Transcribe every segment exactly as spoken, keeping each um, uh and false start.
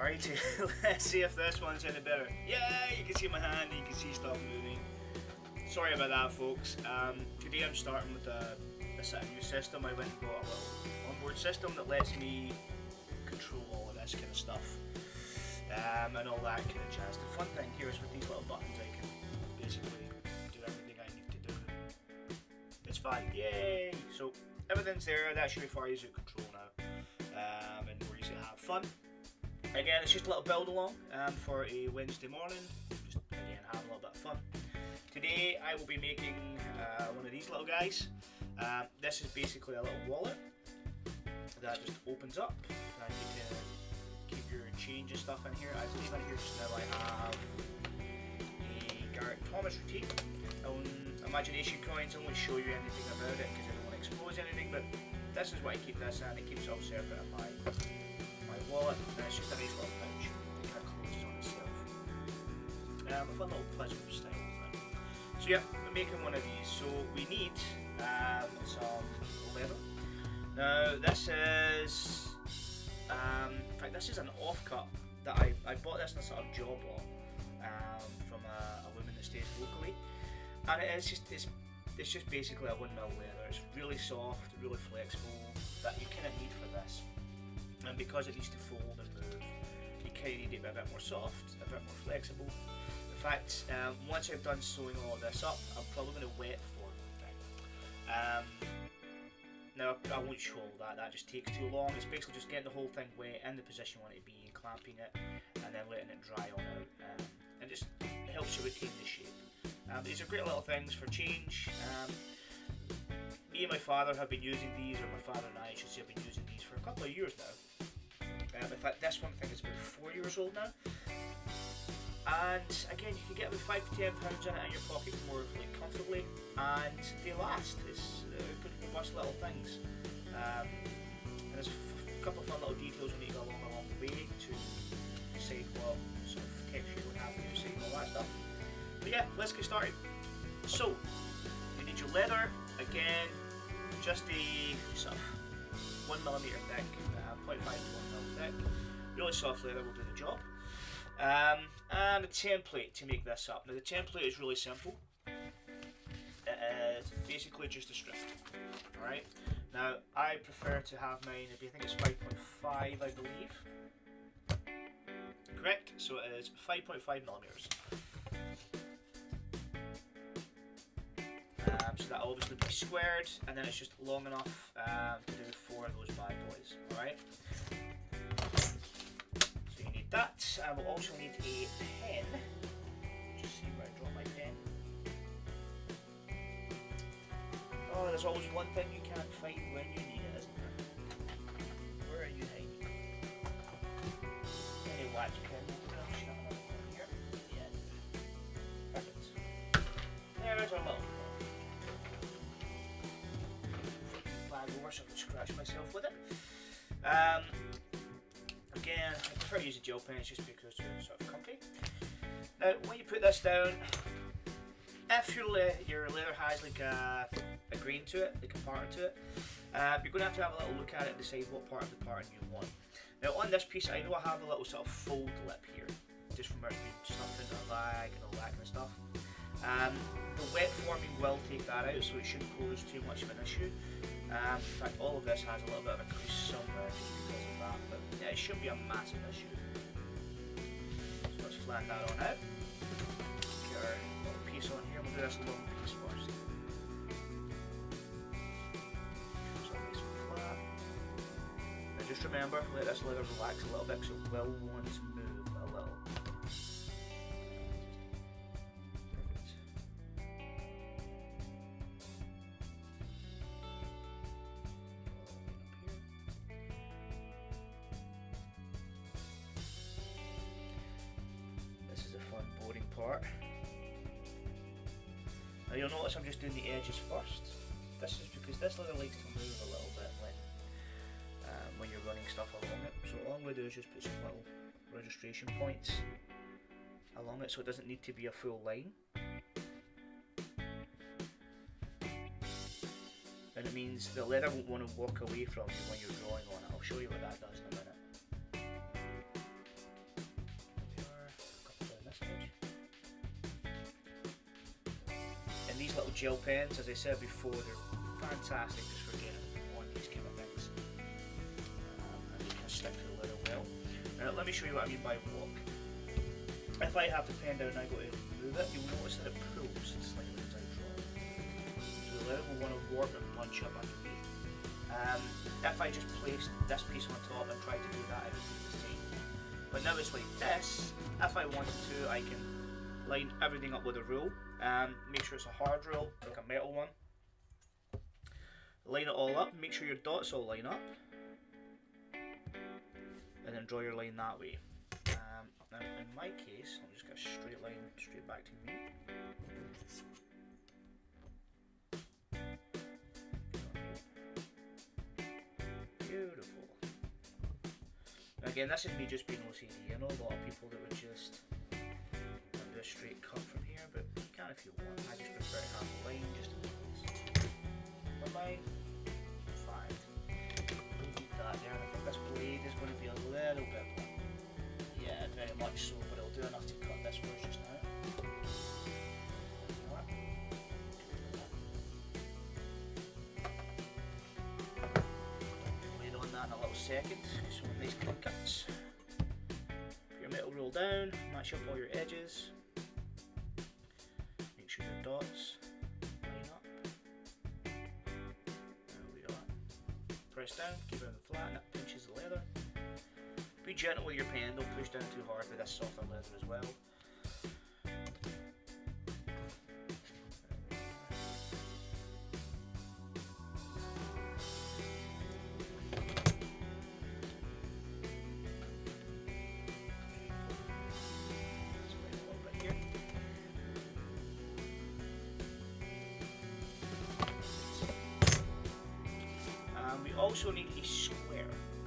Alrighty, let's see if this one's any better. Yeah, you can see my hand, you can see stuff moving. Sorry about that, folks. Um, today I'm starting with a, a new system. I went and bought a little onboard system that lets me control all of this kind of stuff. Um, and all that kind of jazz. The fun thing here is with these little buttons I can basically do everything I need to do. It's fun, yay! So everything's there, that should be far easier to control now. Um, and more easy to have fun. Again, it's just a little build along um, for a Wednesday morning, just again having a little bit of fun. Today I will be making uh, one of these little guys. Um, this is basically a little wallet that just opens up and you can keep your change and stuff in here. I believe in here just now I have a Garrett Thomas routine. On Imagination Coins I won't show you anything about it because I don't want to expose anything, but this is what I keep this in. It keeps it all separate in my wallet, and it's just a nice little pouch that closes on itself. Um, a fun little pleasant style thing. So yeah, I'm making one of these. So we need um, some leather. Now this is, um, in fact this is an offcut that I, I bought this in a sort of job lot um, from a, a woman that stays locally, and it's just it's it's just basically a one mil leather. It's really soft, really flexible, that you kind of need for this. And because it needs to fold and move, you kind of need it to be a bit more soft, a bit more flexible. In fact, um, once I've done sewing all of this up, I'm probably going to wet form the thing. Um, now, I won't show all that, that just takes too long. It's basically just getting the whole thing wet in the position you want it to be, clamping it, and then letting it dry on out. Um, and just helps you retain the shape. Um, these are great little things for change. Um, me and my father have been using these, or my father and I, I should say, have been using these for a couple of years now. Um, in fact, this one I think is about four years old now. And again, you can get about five to ten pounds in it in your pocket more like, comfortably, and they last. It's uh, good robust little things. Um, and there's a f couple of fun little details we need to go along along the way to decide what sort of texture we have to use and all that stuff. But yeah, let's get started. So, you need your leather, again, just a sort of one millimeter thick, uh, zero point five to one mil thick, really soft leather will do the job. Um, and a template to make this up. Now the template is really simple. It is basically just a strip. Alright. Now I prefer to have mine, I think it's five point five I believe. Correct, so it is five point five millimeters. Um, so that obviously be squared, and then it's just long enough um, to do four of those bad boys. Alright. That, I will also need a pen. Just see where I drop my pen. Oh, there's always one thing you can't find when you need it, isn't there? Where are you hiding? Any wax pen? Oh, shut up. Here? Yeah. Perfect. There's our little flag over so I can scratch myself with it. Um, Again, I prefer to use a gel pen just because they're sort of comfy. Now, when you put this down, if your, le your leather has like a, a grain to it, like a pattern to it, uh, you're going to have to have a little look at it and decide what part of the pattern you want. Now, on this piece, I know I have a little sort of fold lip here, just from where it being stuffed into a bag and all that kind of stuff. Um, the wet forming will take that out, so it shouldn't pose too much of an issue. Um, in fact, all of this has a little bit of a crease somewhere just because of that, but yeah, it shouldn't be a massive issue. So let's flatten that on out. Get our little piece on here. We'll do this long piece first. So nice and flat. Now just remember, let this leather relax a little bit because it will want to move a little. Part. Now you'll notice I'm just doing the edges first. This is because this leather likes to move a little bit when, um, when you're running stuff along it. So all I'm going to do is just put some little registration points along it so it doesn't need to be a full line. And it means the leather won't want to walk away from you when you're drawing on it. I'll show you what that does in a minute. these little gel pens, as I said before, they're fantastic just for getting on these kind of things. Um, and you can stick to the leather well. Now let me show you what I mean by walk. If I have the pen down and I go to move it, you'll notice that it pulls slightly as I draw. So the leather will want to warp and bunch up underneath. Um, if I just placed this piece on top and tried to do that, it would be the same. But now it's like this. If I wanted to, I can line everything up with a rule. Um, make sure it's a hard rule, like a metal one. Line it all up, make sure your dots all line up. And then draw your line that way. Um, now in my case, I'll just get a straight line straight back to me. Beautiful. Now again, this is me just being O C D. I know a lot of people that would just do a straight cut from here, but you can if you want. I just prefer to have a line just in case. But mine, fine. We'll leave that there. I think this blade is going to be a little bit long. Yeah, very much so, but it'll do enough to cut this first just now. Blade on that in a little second. So nice clean cuts. Put your metal roll down, match up all your edges. Make sure your dots line up. There we are. Press down, keep it on the flat, and that pinches the leather. Be gentle with your pen, don't push down too hard with this softer leather as well. Um, we also need a square.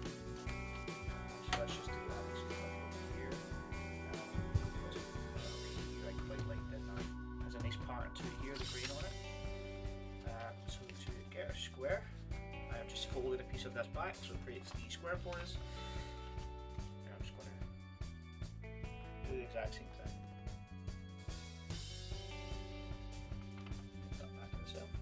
So let's just do that. Let's do that over here. Um, here I quite like that. That has a nice pattern to it here, the green on it. Uh, so to get our square, I've just folded a piece of this back so it creates the square for us. And I'm just going to do the exact same thing. Put that back in itself.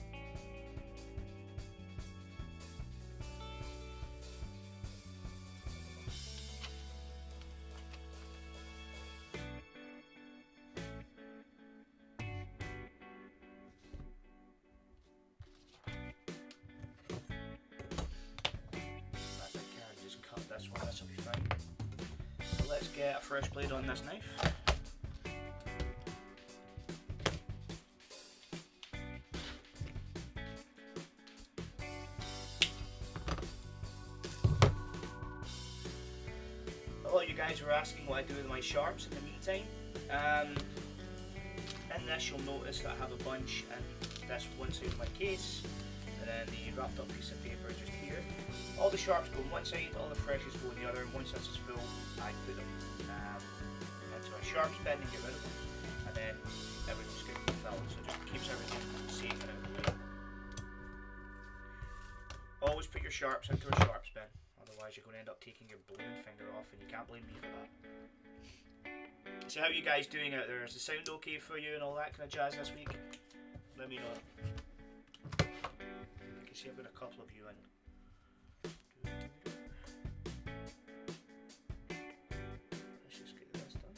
This one, this will be fine. So let's get a fresh blade on this knife. A lot of you guys were asking what I do with my sharps in the meantime. Um, in this you'll notice that I have a bunch in this one side of my case, and then the wrapped up piece of paper just here. All the sharps go on one side, all the freshes go on the other, and once this is full, I put them um, into a sharps bin and get rid of them, and then everything's good to fill, so it just keeps everything safe and out of the way. Always put your sharps into a sharps bin, otherwise you're going to end up taking your blooming finger off, and you can't blame me for that. So how are you guys doing out there? Is the sound okay for you and all that kind of jazz this week? Let me know. I can see I've got a couple of you in. Let's just get this done.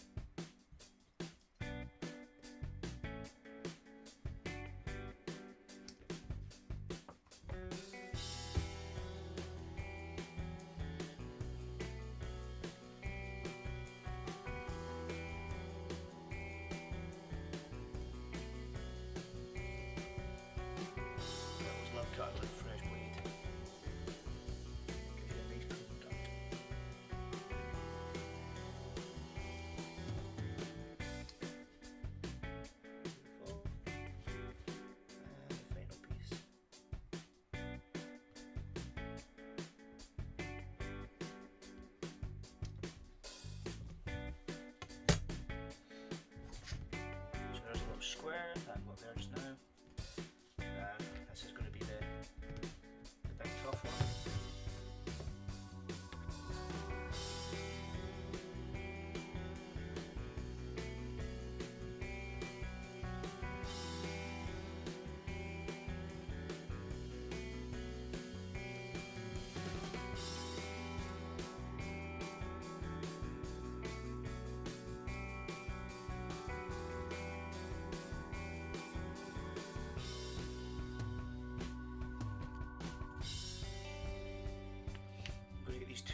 I always love cutting with a fresh blade.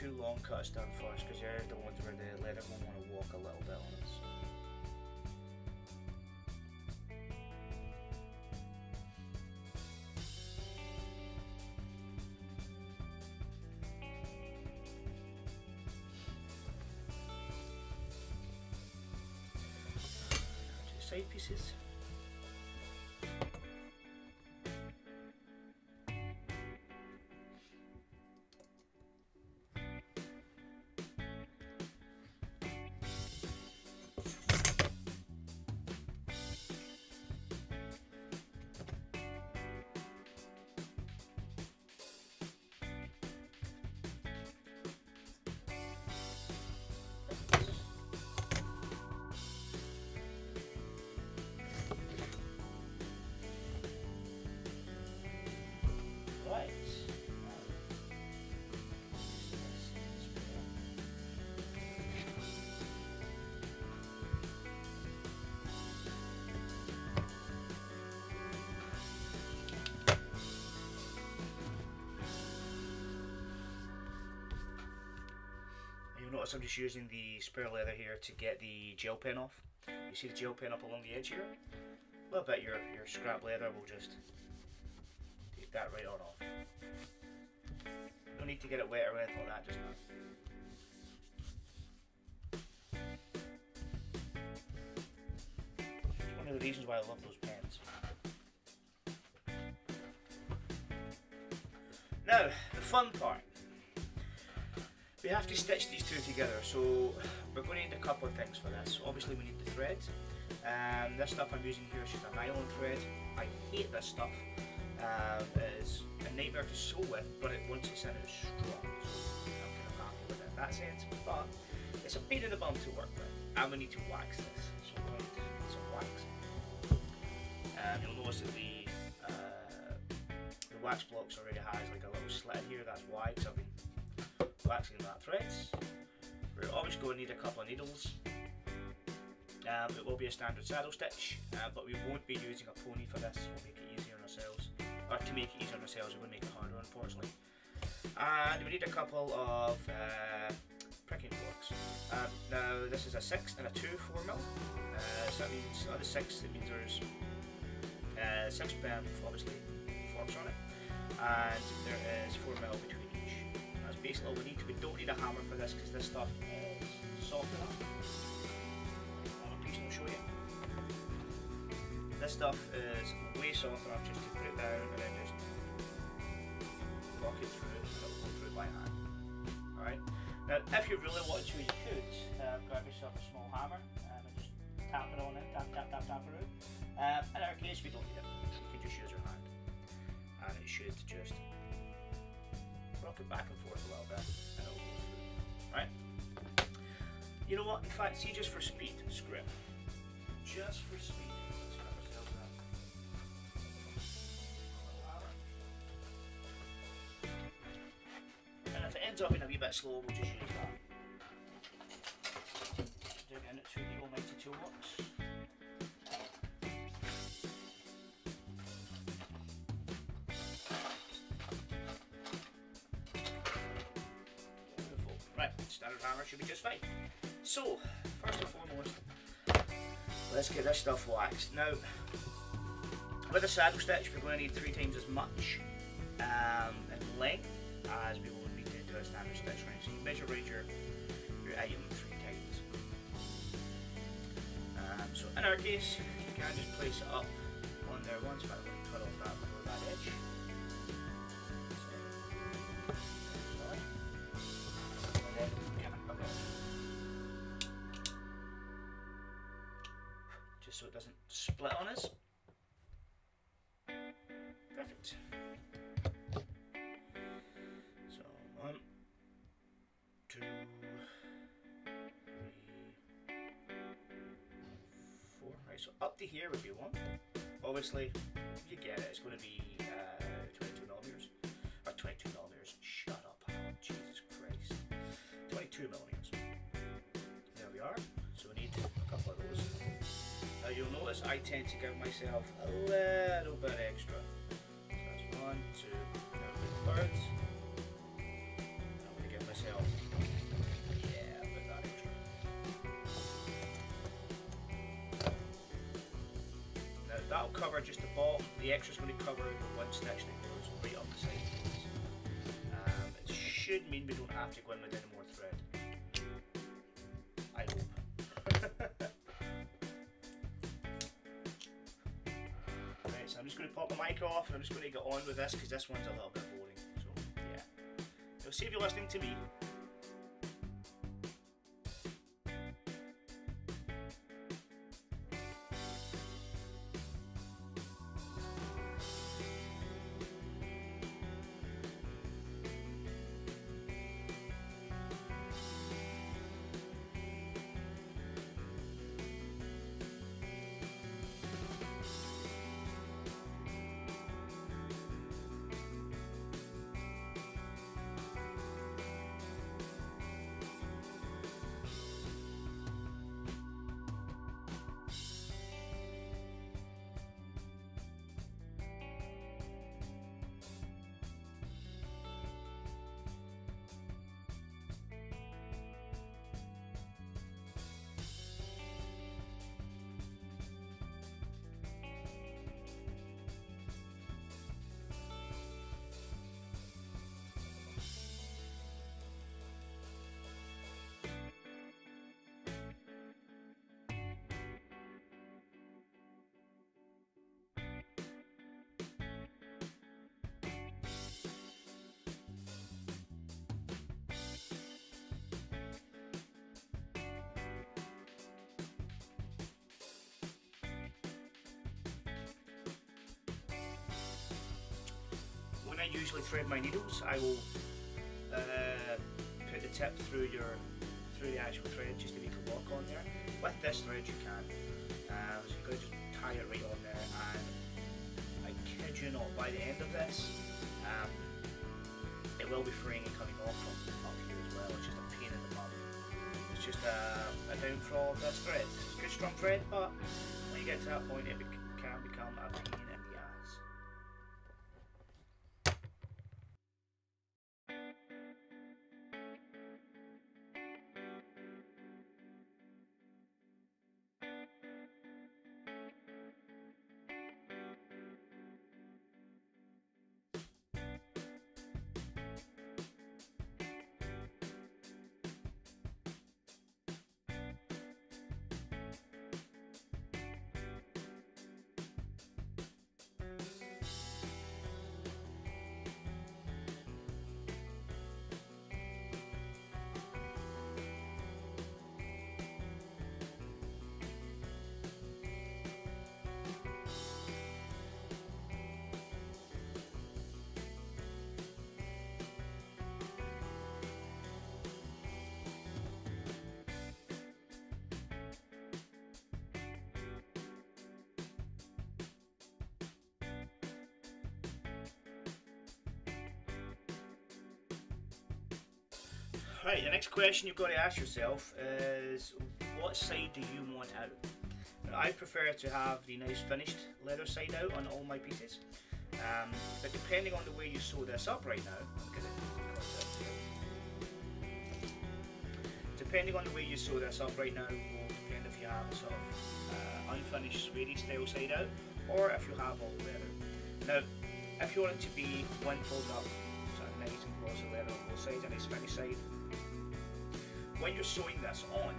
two long cuts done first, because they're the ones where the leather will want to walk a little bit on us. Side pieces. You'll notice I'm just using the spare leather here to get the gel pen off. You see the gel pen up along the edge here? A little bit, your, your scrap leather will just take that right on off. No need to get it wet or anything like that just now. It's one of the reasons why I love those pens. Now, the fun part. We have to stitch these two together, so we're going to need a couple of things for this. Obviously we need the thread. Um, this stuff I'm using here is just a nylon thread. I hate this stuff. Um, it's a nightmare to sew with, but it, once it's in it's strong, so I'm kind of happy with it in that sense. But it's a pain in the bum to work with, and we need to wax this. So we're going to need some wax. Um, you'll notice that the, uh, the wax blocks already has like a little slit here, that's why, because I've been waxing that threads. We're obviously going to need a couple of needles. Um, it will be a standard saddle stitch, uh, but we won't be using a pony for this. We'll make it easier on ourselves, or to make it easier on ourselves, we're going to make it harder, unfortunately. And we need a couple of uh, pricking forks. Um, now this is a six and a two four mil. Uh, so that means out of six, it means there's uh, six um, obviously forks on it, and there is four mil between. Basically all we need. We don't need a hammer for this because this stuff is soft enough. I'll piece and I'll show you. This stuff is way soft enough just to put it down and then just walk it through it and it'll go through by hand. Alright. Now if you really want to, you could uh, grab yourself a small hammer um, and just tap it on it, tap tap tap tap it out. Um, in our case we don't need it. You can just use your hand. And it should just rock it back and forth a little bit and it'll go through. Right? You know what? In fact, see, just for speed, screw it. Just for speed. Let's cut ourselves out. And if it ends up being a wee bit slow, we'll just use that. Dig in it through the almighty toolbox. Standard hammer should be just fine. So, first and foremost, let's get this stuff waxed. Now, with a saddle stitch, we're going to need three times as much um, in length as we will need to do a standard stitch round. So you measure around your, your item three times. Um, so in our case, you can just place it up on there once, but I'm going to cut off that before that edge. Just so it doesn't split on us. Perfect. So one, two, three, four. Right, so up to here would be one. Obviously, you get it. It's going to be uh, twenty-two millimeters, or twenty-two millimeters. Shut up, Alan. Jesus Christ. twenty-two millimeters. There we are. So we need a couple of those. Now you'll notice I tend to give myself a little bit extra. So that's one, two, three, thirds. I'm going to give myself that'll cover just the bottom. The extra's going to cover the one stitch that goes right up the side. Um, it should mean we don't have to go in with any more thread. I hope. Right, so I'm just going to pop the mic off and I'm just going to get on with this because this one's a little bit boring. So yeah, it'll save you listening to me. When I usually thread my needles, I will uh, put the tip through your through the actual thread just to make a lock on there. With this thread you can. Uh, so you're going to just tie it right on there, and I kid you not, by the end of this, um, it will be fraying and coming off from up here as well. It's just a pain in the bum. It's just a, a downfall of this thread. It's a good strong thread, but when you get to that point it be can become a pain in the ass. Right, the next question you've got to ask yourself is, what side do you want out? Now, I prefer to have the nice finished leather side out on all my pieces, um, but depending on the way you sew this up right now, depending on the way you sew this up right now will depend if you have a sort of uh, unfinished suede style side out, or if you have all leather. Now, if you want it to be one fold up, sort of nice and glossy leather on both sides, and a finished side, when you're sewing this on,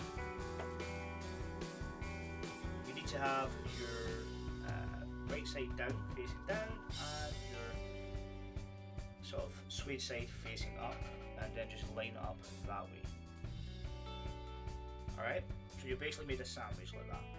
you need to have your uh, right side down, facing down, and your sort of suede side facing up, and then just line it up that way. Alright, so you basically made a sandwich like that.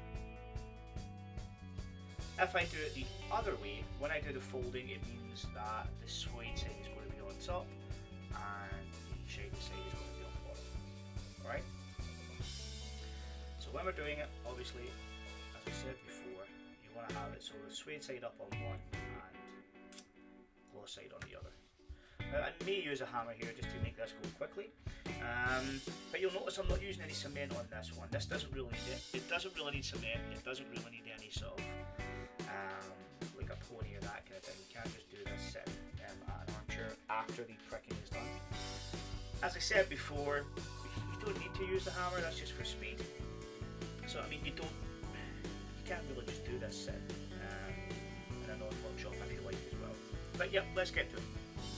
If I do it the other way, when I do the folding, it means that the suede side is going to be on top and the shiny side is going to be on bottom. Alright? So when we're doing it, obviously, as I said before, you want to have it so the suede side up on one and gloss side on the other. Now, I may use a hammer here just to make this go quickly, um, but you'll notice I'm not using any cement on this one. This doesn't really need it. It doesn't really need cement. It doesn't really need any sort of um, like a pony or that kind of thing. You can't just do this sitting um, at an armchair after the pricking is done. As I said before, you don't need to use the hammer. That's just for speed. So I mean, you don't. You can't really just do this sitting. Um, But yep, let's get to it.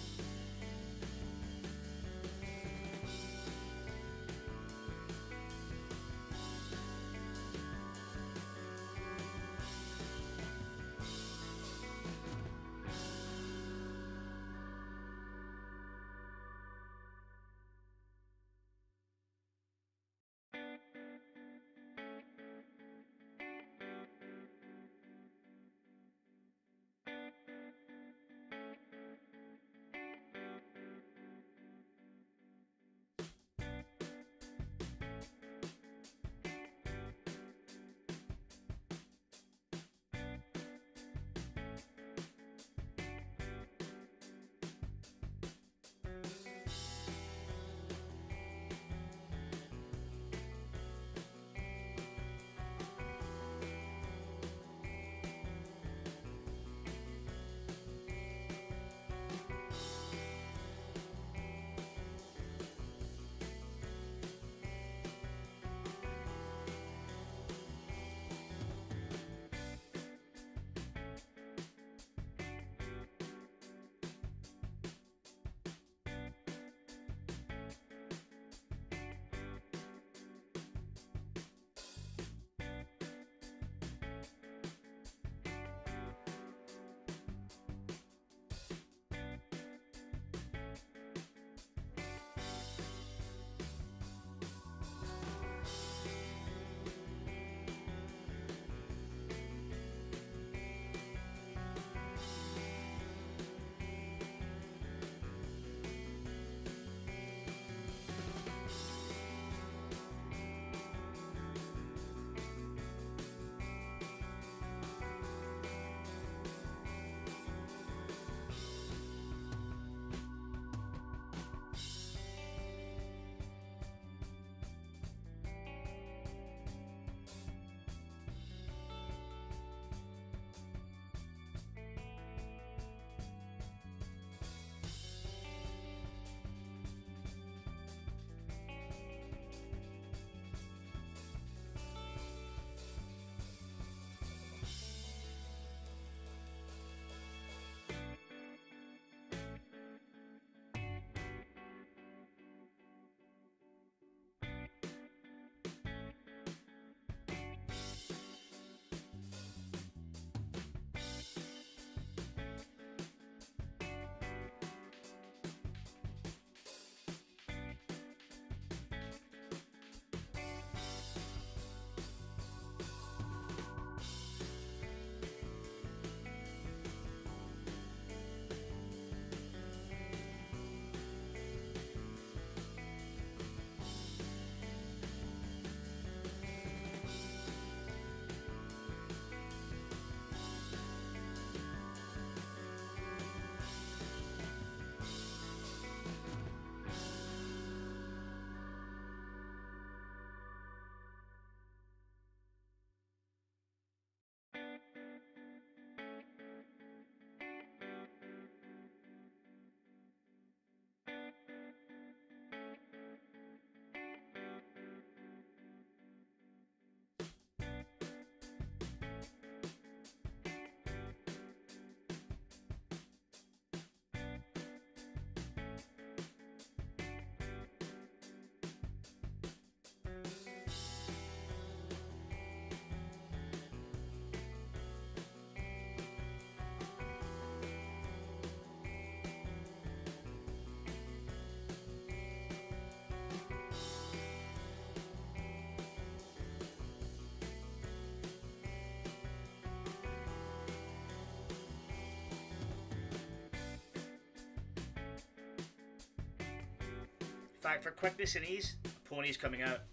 In fact, for quickness and ease, pony's coming out.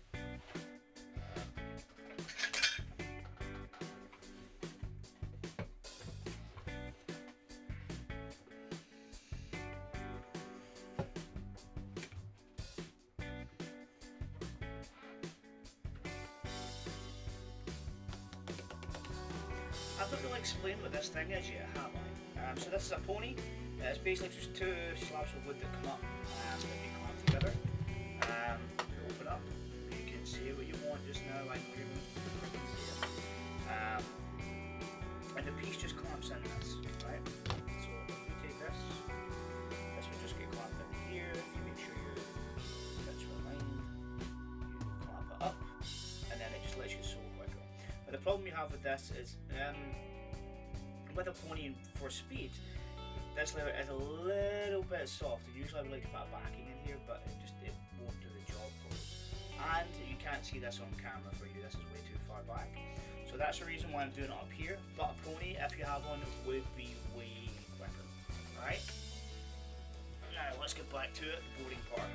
I've not really explained what this thing is yet, have I? Um, so this is a pony. Uh, it's basically just two slabs of wood that come up and that be clamped together. Um, you open up, you can see what you want just now. I know you're going to see it. Um, and the piece just clamps in this, right? So if we take with this is, um, with a pony for speed, this leather is a little bit soft. Usually I would like to put a backing in here, but it just it won't do the job for us. And you can't see this on camera for you, this is way too far back. So that's the reason why I'm doing it up here. But a pony, if you have one, would be way quicker. Alright? Now let's get back to it, the boarding part.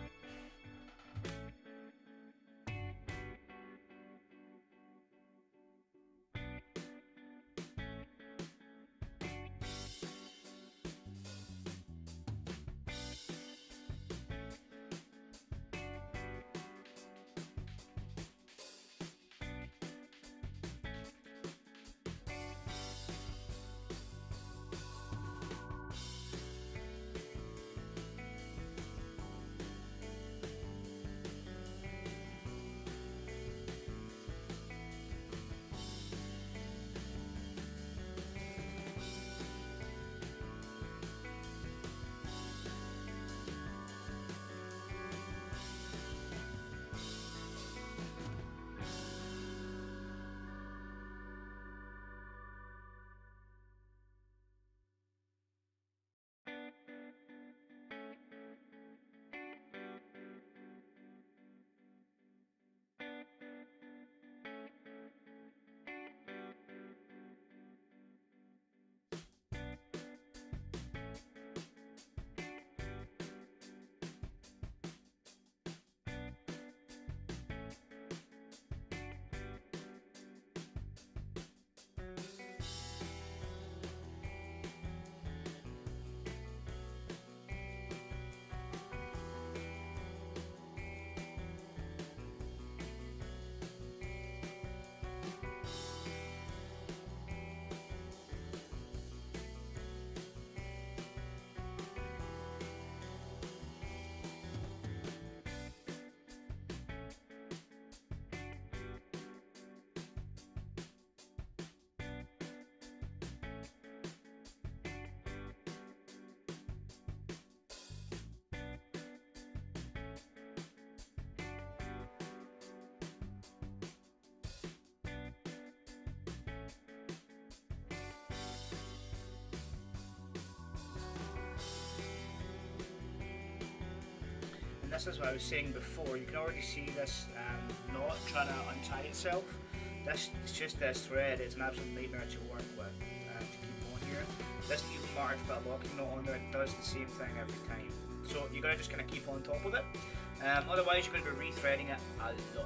This is what I was saying before. You can already see this um, knot trying to untie itself. This is just this thread. It's an absolute nightmare to work with uh, to keep on here. This even matter to put a locking knot on there. It does the same thing every time. So you gotta just kind of keep on top of it. Um, otherwise, you're going to be rethreading it a lot.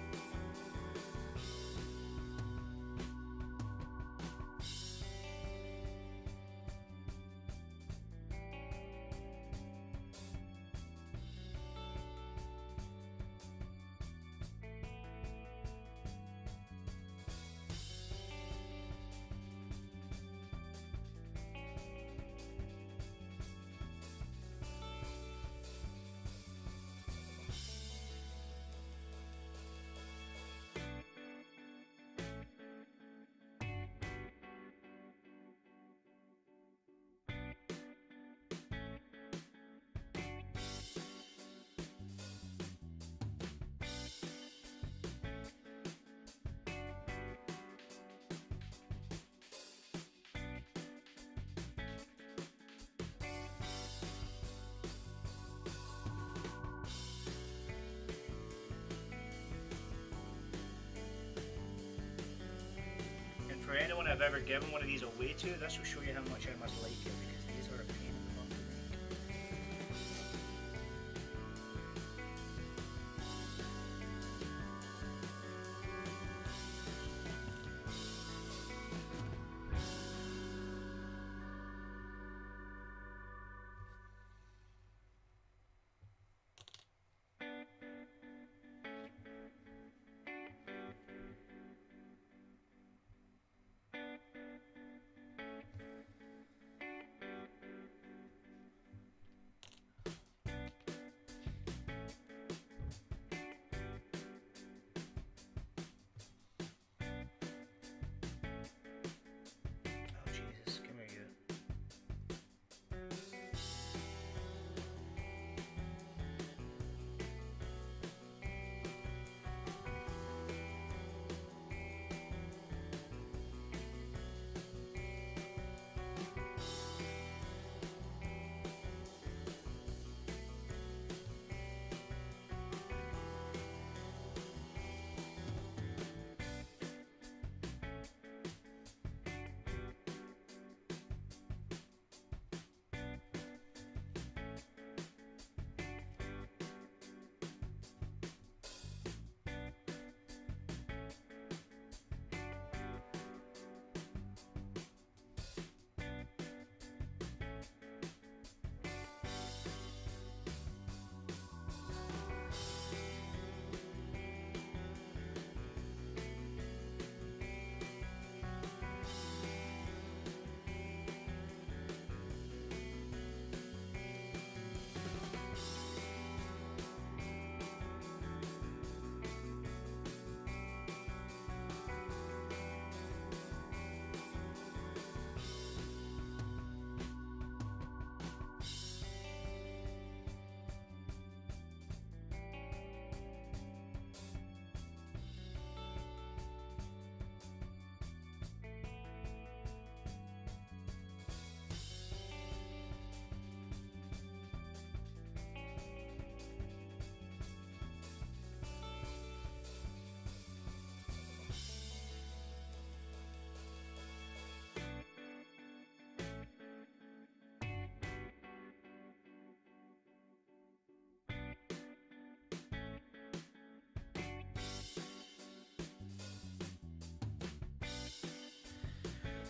For anyone I've ever given one of these away to, this will show you how much I must like it, because these are a pain in the butt to make.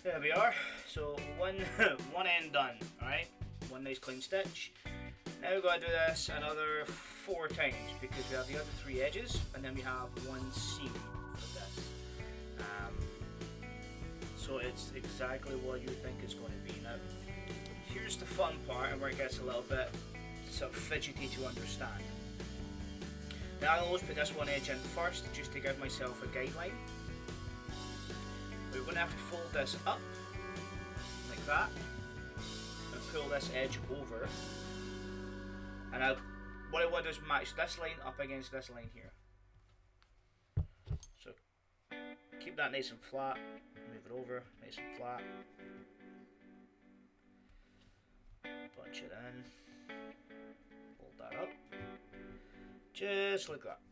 There we are. So one one end done. Alright, one nice clean stitch. Now we've got to do this another four times because we have the other three edges and then we have one seam for this. Um, so it's exactly what you think it's going to be. Now, here's the fun part and where it gets a little bit sort of fidgety to understand. Now I'll always put this one edge in first just to give myself a guideline. We're going to have to fold this up like that and pull this edge over. And I'll, what I want to do is match this line up against this line here. So keep that nice and flat, move it over, nice and flat. Bunch it in, hold that up, just like that.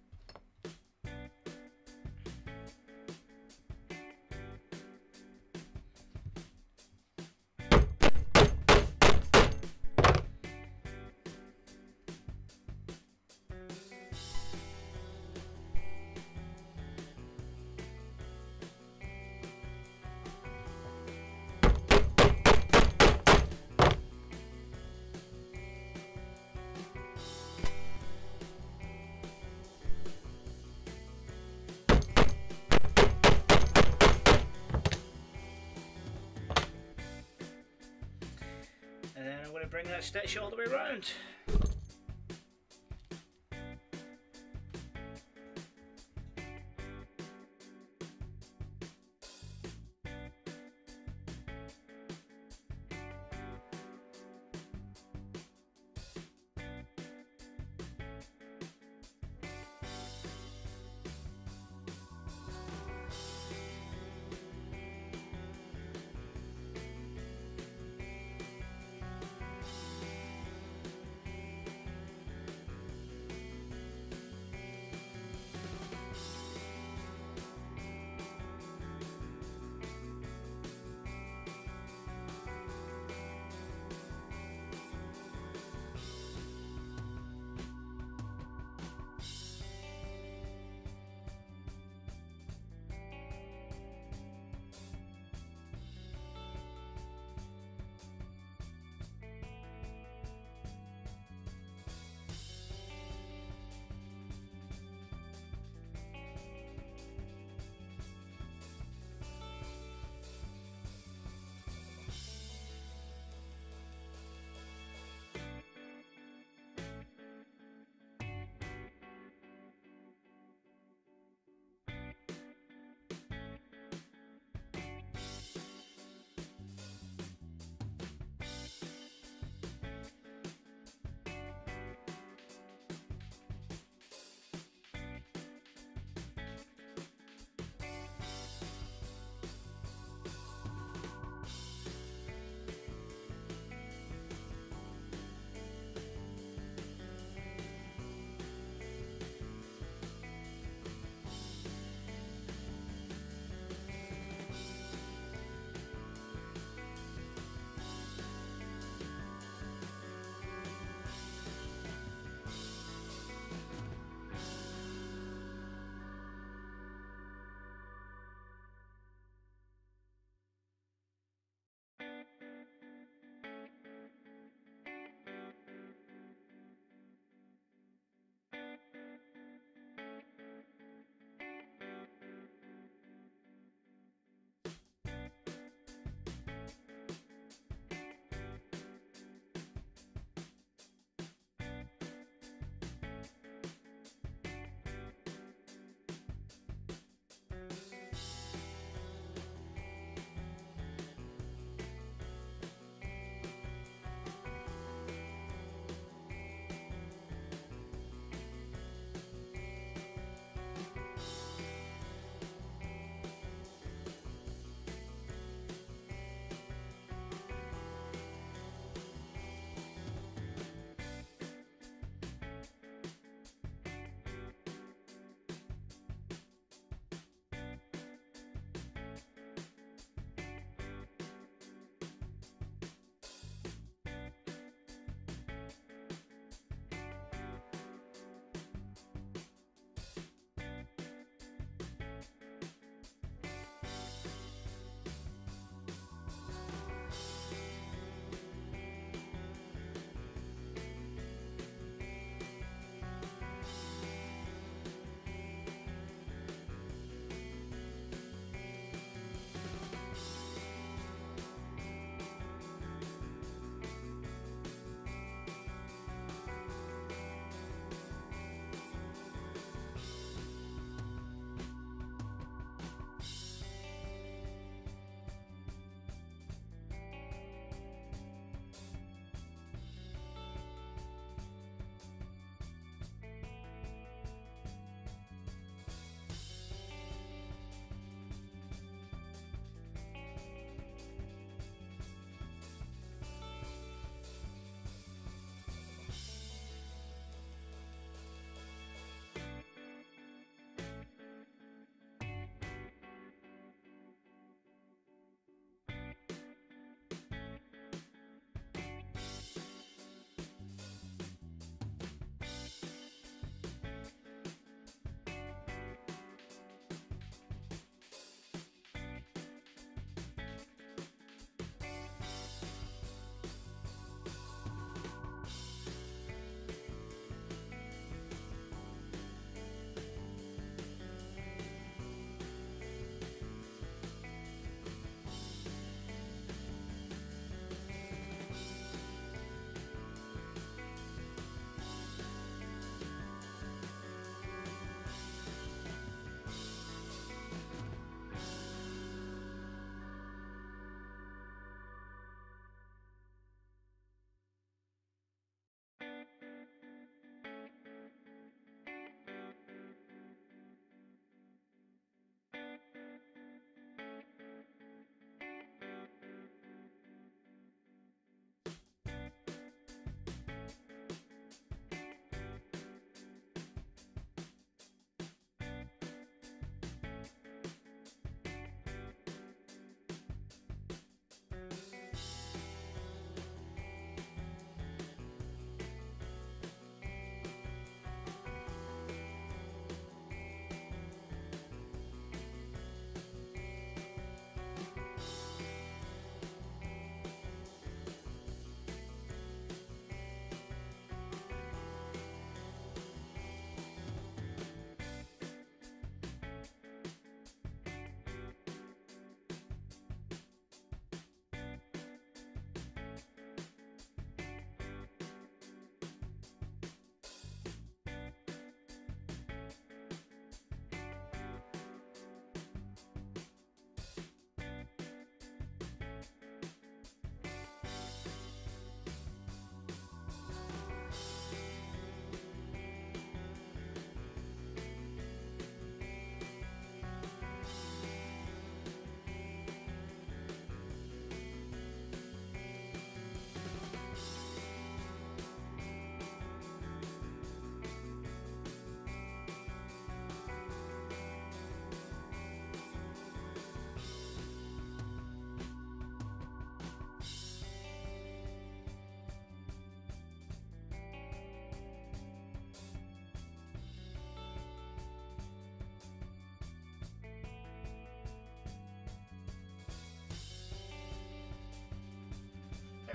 And then I'm going to bring that stitch all the way around.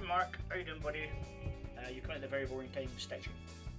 Mark. How you doing, buddy? Uh, you're coming at the very boring time of stitching.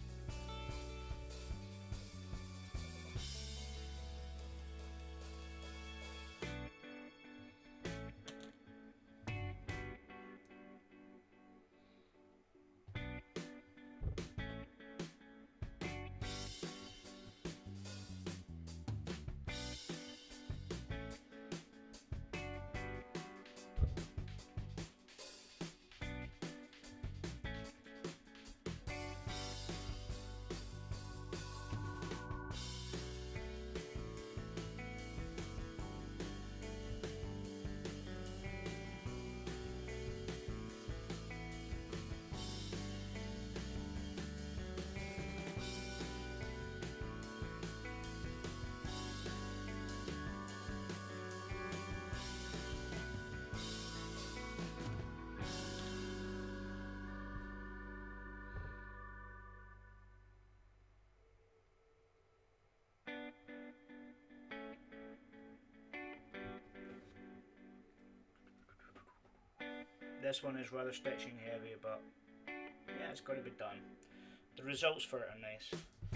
This one is rather stitching heavy, but yeah, it's got to be done. The results for it are nice.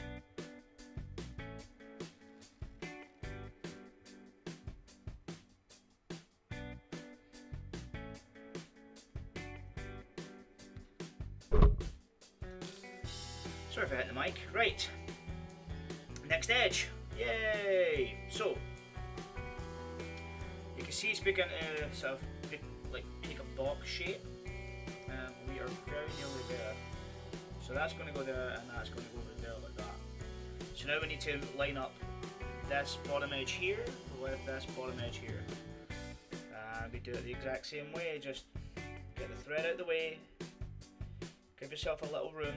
Sorry for hitting the mic. Right, next edge. Yay! So you can see it's beginning to sort of like take a box shape. Um, we are very nearly there. So that's going to go there, and that's going to go over there like that. So now we need to line up this bottom edge here with this bottom edge here. And we do it the exact same way. Just get the thread out of the way. Give yourself a little room.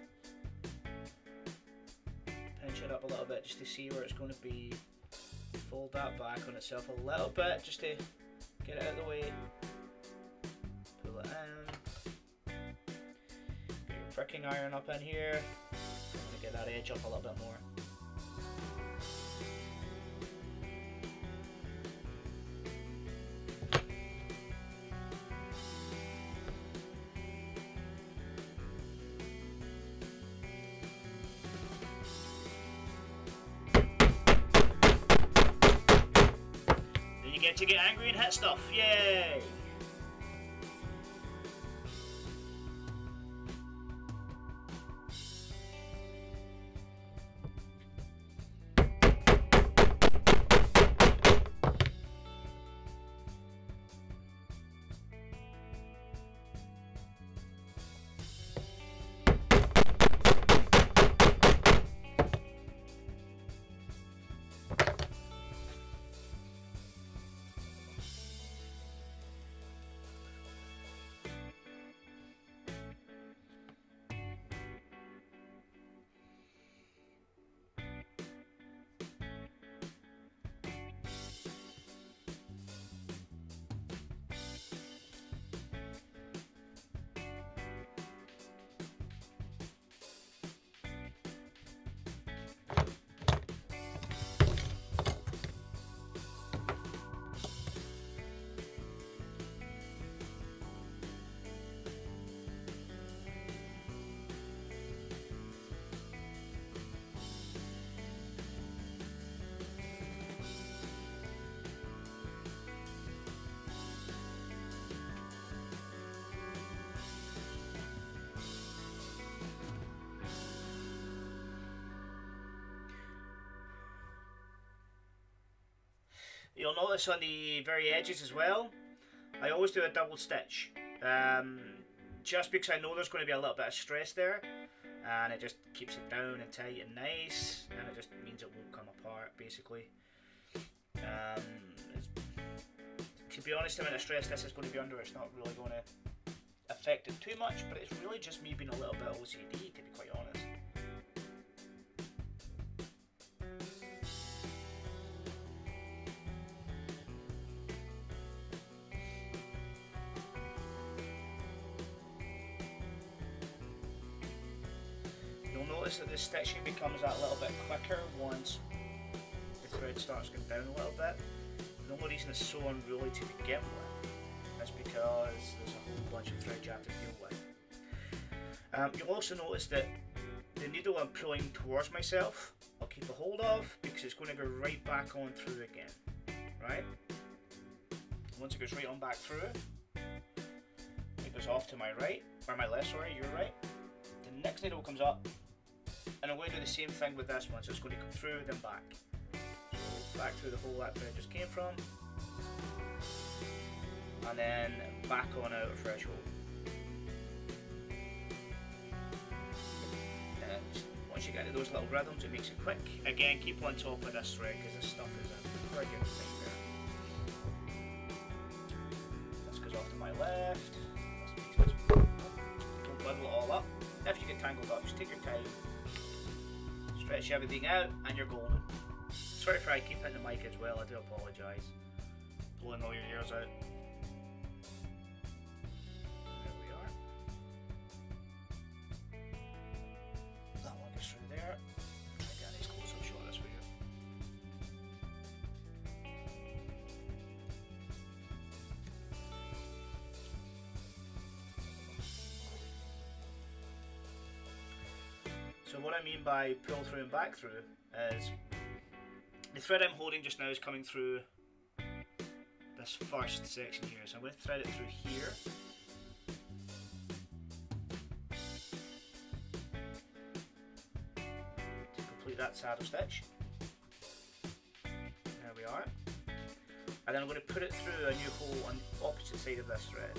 Pinch it up a little bit just to see where it's going to be. Fold that back on itself a little bit just to get it out of the way. Pull it in. Get your fricking iron up in here. I'm going to get that edge up a little bit more. Then you get to get angry and hit stuff. Yay! You'll notice on the very edges as well, I always do a double stitch, um, just because I know there's going to be a little bit of stress there, and it just keeps it down and tight and nice, and it just means it won't come apart basically. Um, it's, to be honest, the amount of stress this is going to be under, it's not really going to affect it too much, but it's really just me being a little bit O C D, to be quite honest. Notice that the stitching becomes that little bit quicker once the thread starts going down a little bit. The only reason it's so unruly to begin with is because there's a whole bunch of thread you have to deal Um, you'll also notice that the needle I'm pulling towards myself, I'll keep a hold of because it's going to go right back on through again, right? Once it goes right on back through, it goes off to my right, or my left, sorry, your right. The next needle comes up, and I'm going to do the same thing with this one, so it's going to come through, then back. So back through the hole that thread just came from, and then back on out of threshold. And once you get to those little rhythms, it makes it quick. Again, keep on top of this thread because this stuff is a friggin' nightmare. This goes off to my left. Don't level it all up. If you get tangled up, just take your time. Stretch everything out, and you're golden. Sorry if I keep hitting the mic as well. I do apologise. Blowing all your ears out. So what I mean by pull through and back through is the thread I'm holding just now is coming through this first section here. So I'm going to thread it through here. To complete that saddle stitch. There we are. And then I'm going to put it through a new hole on the opposite side of this thread.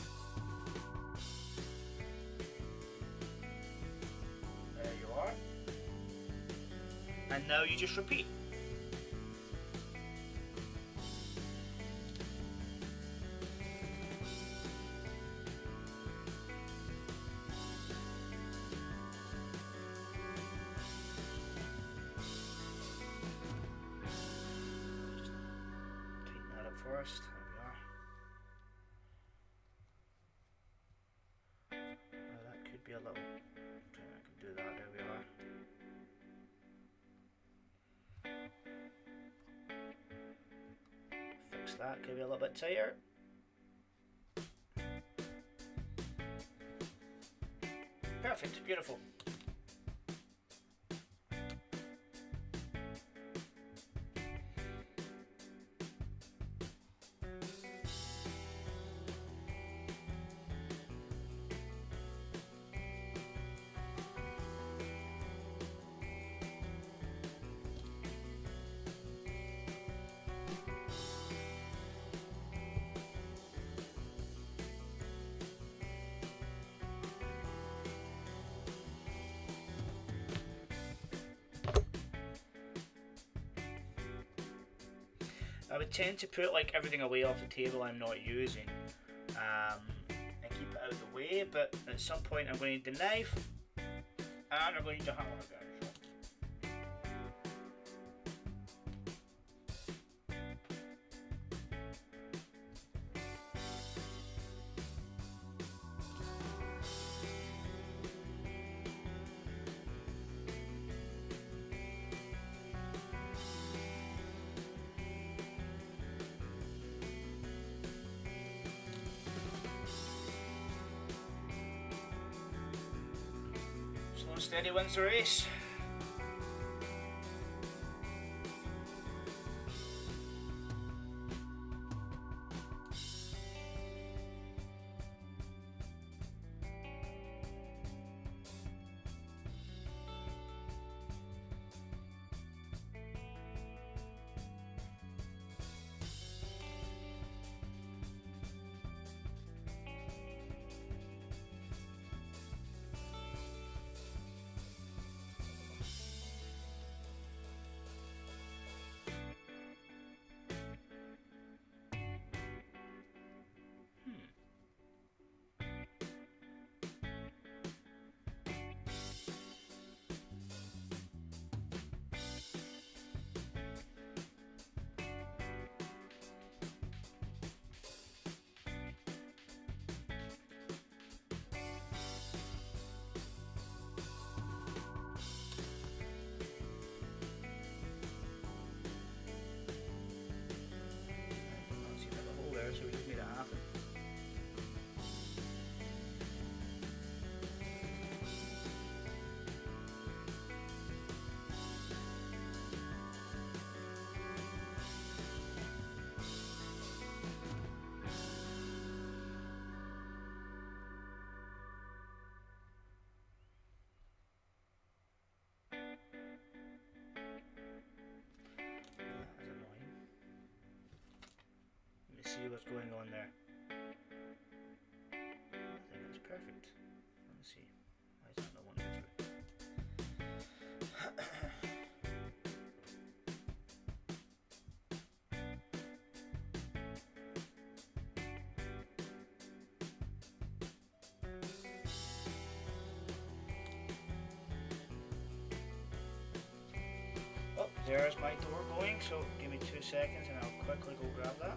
And now you just repeat. Just tighten that up first. There we are. Oh, that could be a little. I can do that. There we are. Fix that, maybe a little bit tighter. Perfect, beautiful. I would tend to put like everything away off the table I'm not using um, and keep it out of the way, but at some point I'm going to need the knife and I'm going to need the hammer again. Slow and steady wins the race. see what's going on there. I think that's perfect. Let me see. Why is that not wanting to go through? Oh, there's my door going, so give me two seconds and I'll quickly go grab that.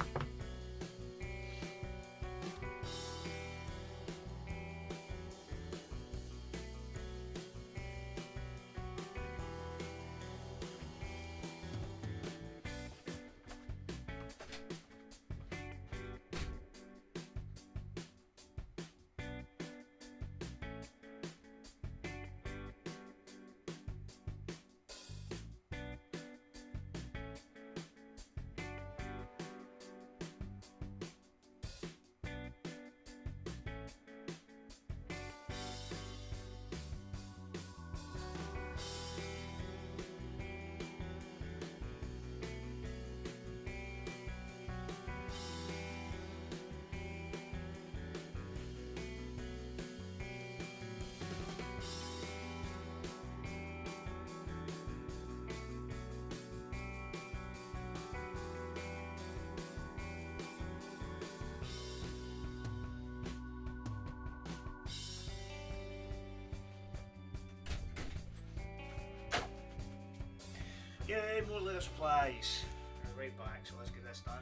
Yay, more leather supplies. Right back, so let's get this done.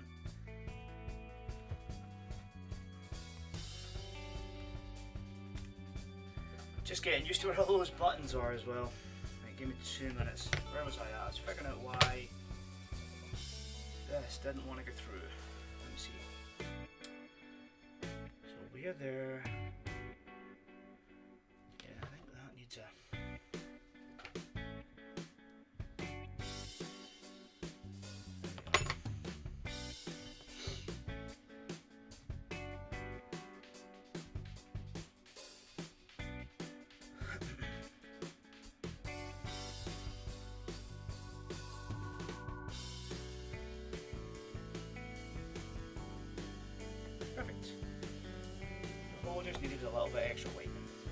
Just getting used to where all those buttons are as well. Right, give me two minutes. Where was I at? I was figuring out why this didn't want to go through. Let me see. So we're there. Yeah, I think that needs a... Perfect. The hole just needed a little bit extra whitening.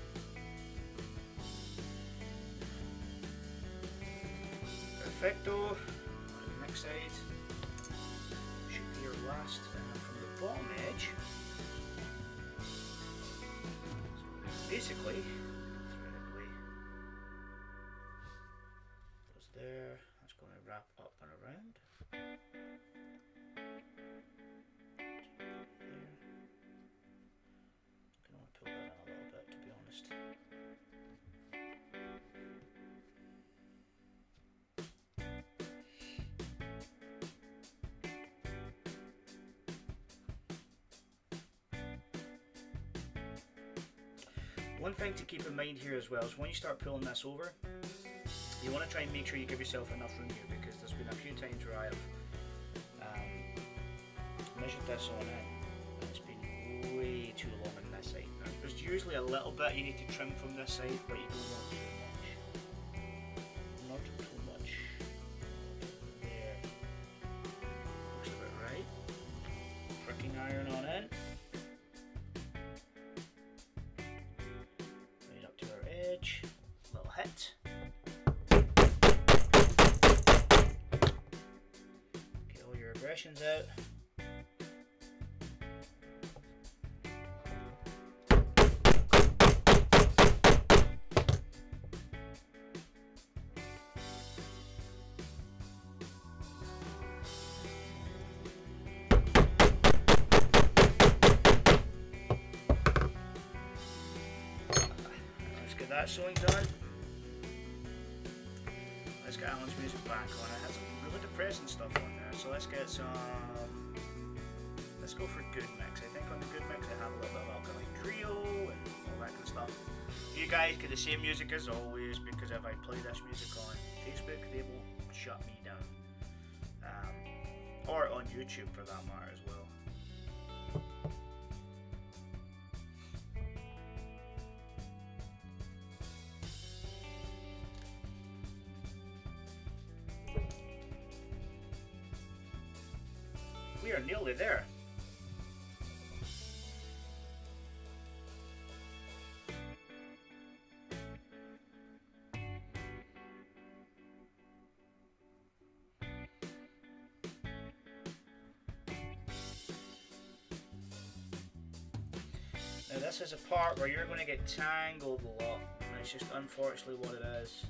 Perfecto. On the next side should be your last, and from the bottom edge. So basically, thread it away. Goes there. That's going to wrap up and around. Pull that in a little bit, to be honest. One thing to keep in mind here as well is when you start pulling this over, you want to try and make sure you give yourself enough room here, because there's been a few times where I have um, measured this on in and it's been way too long on this side. Now, there's usually a little bit you need to trim from this side, but you don't want too much. Not too much. There. Looks about right. Fricking iron on in. Right up to our edge. Little hit. Get all your aggressions out. That sewing done. Let's get Alan's music back on. It has some really depressing stuff on there, so let's get some. Let's go for Good Mix. I think on the Good Mix I have a little bit of Alkaline Trio and all that kind of stuff. You guys get the same music as always, because if I play this music on Facebook, they will shut me down, um, or on YouTube for that matter as well. We we are nearly there. Now this is a part where you're going to get tangled a lot, and it's just unfortunately what it is.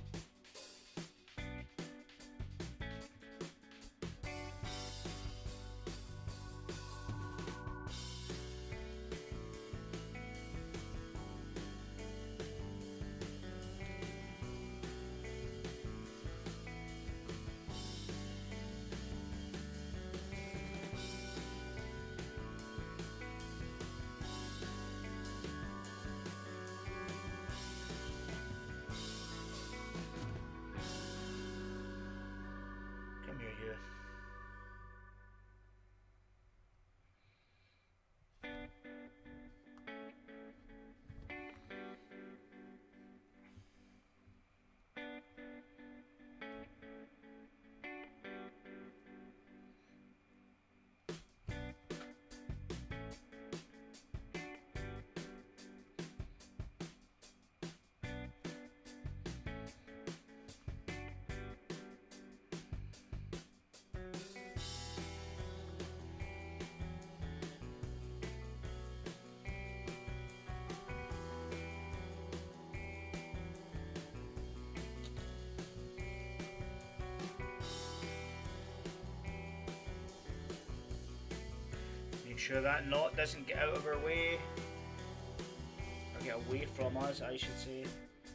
Make sure that knot doesn't get out of our way, or get away from us, I should say.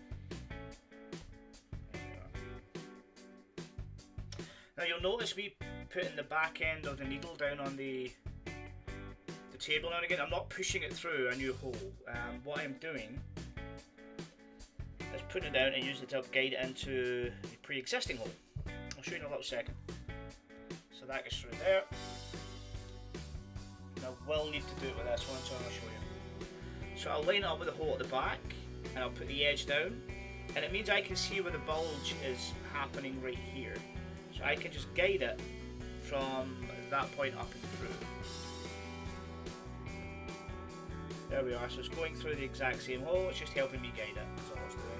Now you'll notice me putting the back end of the needle down on the the table now and again. I'm not pushing it through a new hole. Um, what I'm doing is putting it down and using it to help guide it into the pre-existing hole. I'll show you in a little second. So that goes through there. I will need to do it with this one, so I'll show you. So I'll line it up with the hole at the back, and I'll put the edge down, and it means I can see where the bulge is happening right here. So I can just guide it from that point up and through. There we are, so it's going through the exact same hole, it's just helping me guide it, that's all it's doing.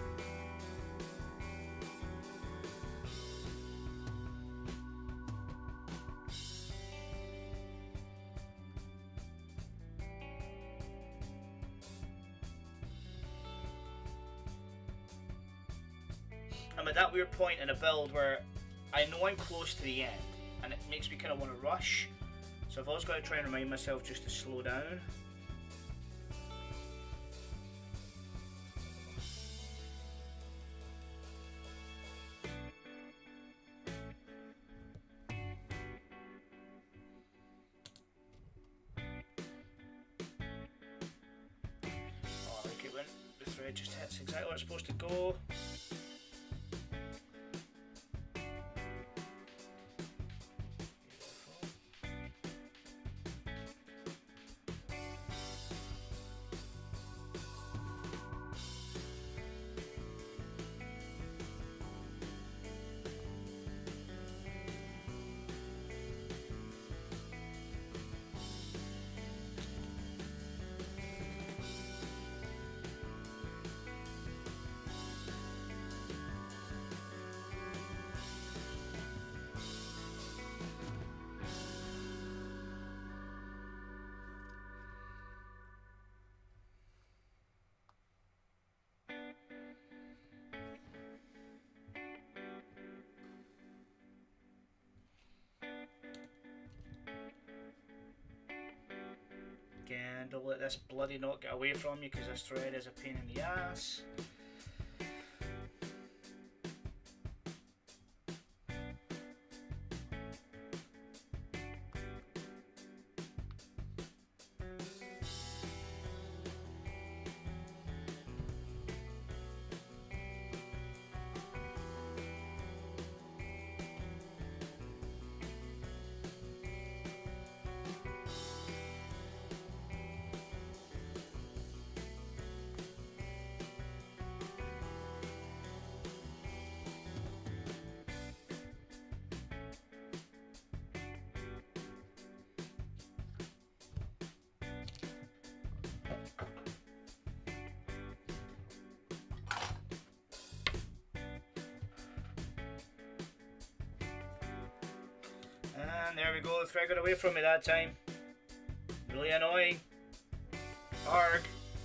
I'm at that weird point in a build where I know I'm close to the end, and it makes me kind of want to rush, so I've always got to try and remind myself just to slow down. Oh, I like it when the thread just hits exactly where it's supposed to go. Again, don't let this bloody knot get away from you, because this thread is a pain in the ass. And there we go, the thread got away from me that time. Really annoying. Arg.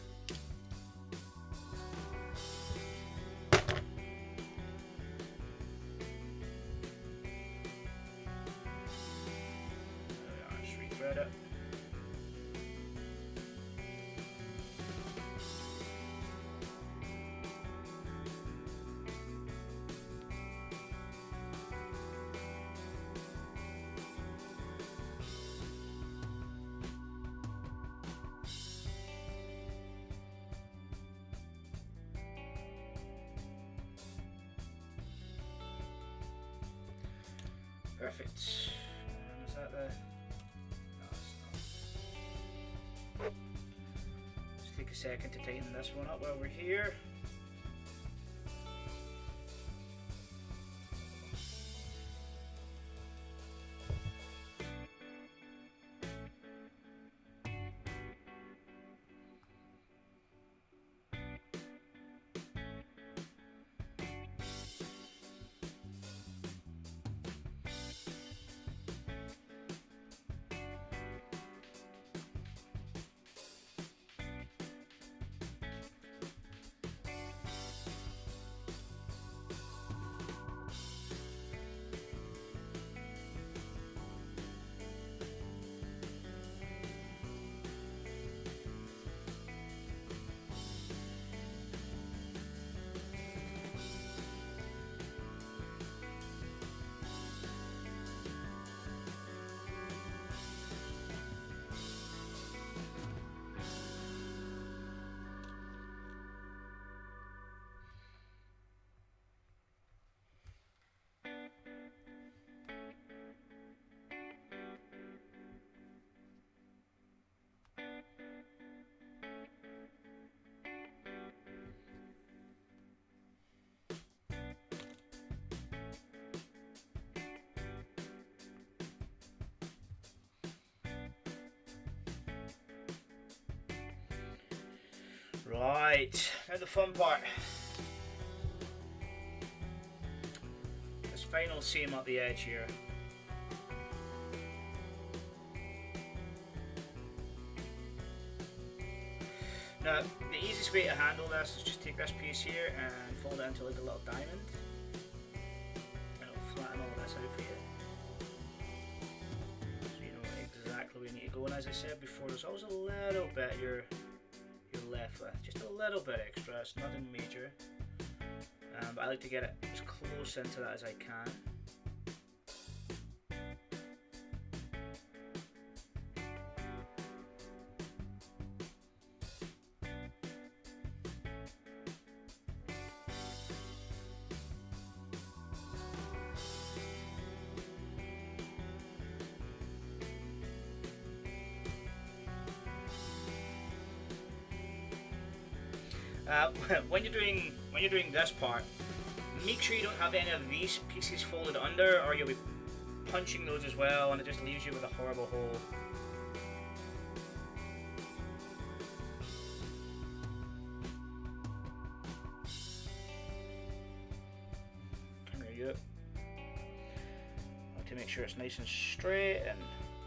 Just rethread it. Perfect. And is that the... No, it's not. Just take a second to tighten this one up while we're here. Right, now the fun part. This final seam at the edge here. Now, the easiest way to handle this is just take this piece here and fold it into like a little diamond. And it'll flatten all this out for you. So you know exactly where you need to go. And as I said before, there's always a little bit you're you're left with, just a little bit extra. It's nothing major, um, but I like to get it as close into that as I can. Uh, when you're doing when you're doing this part, make sure you don't have any of these pieces folded under, or you'll be punching those as well, and it just leaves you with a horrible hole. There you go. I want to make sure it's nice and straight and.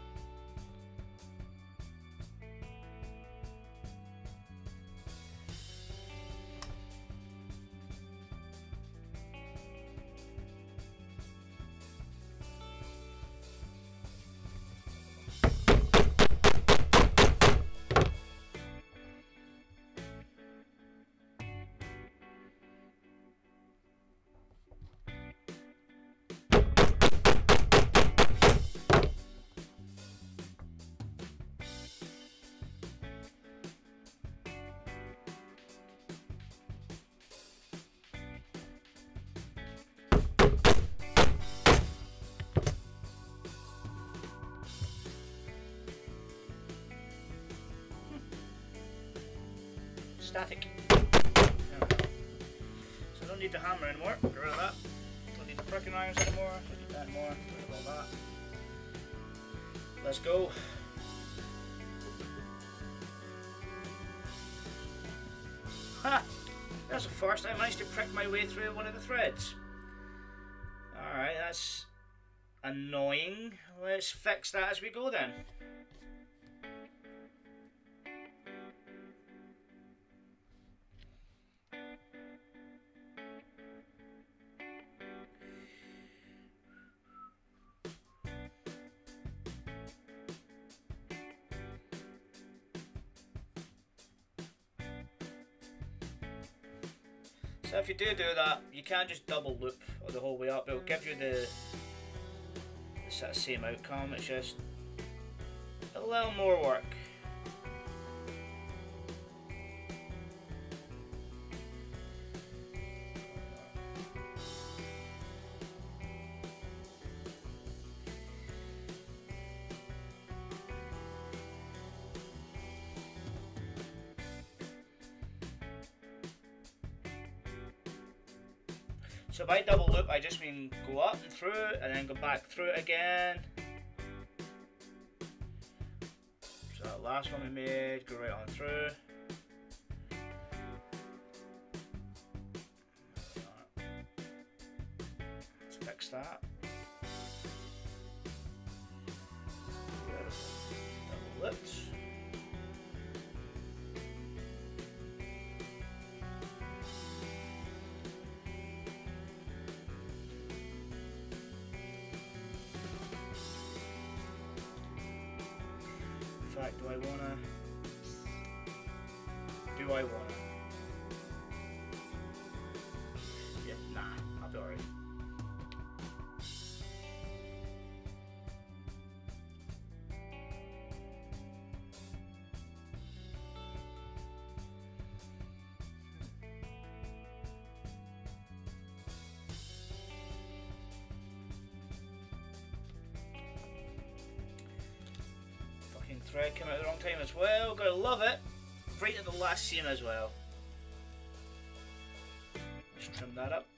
Static. So I don't need the hammer anymore, get rid of that. Don't need the pricking irons anymore, don't need that anymore, get rid of all that. Let's go. Ha! That's the first I managed to prick my way through one of the threads. Alright, that's annoying. Let's fix that as we go then. So if you do do that, you can just double loop the whole way up. It'll give you the, the sort of same outcome. It's just a little more work. So by double loop, I just mean go up and through it, and then go back through it again. So that last one we made, go right on through. Let's fix that. Double looped. Do I wanna? Do I wanna? Yeah, nah, I'll be alright. Thread came out at the wrong time as well. Gotta love it. Right at the last scene as well. Just trim that up.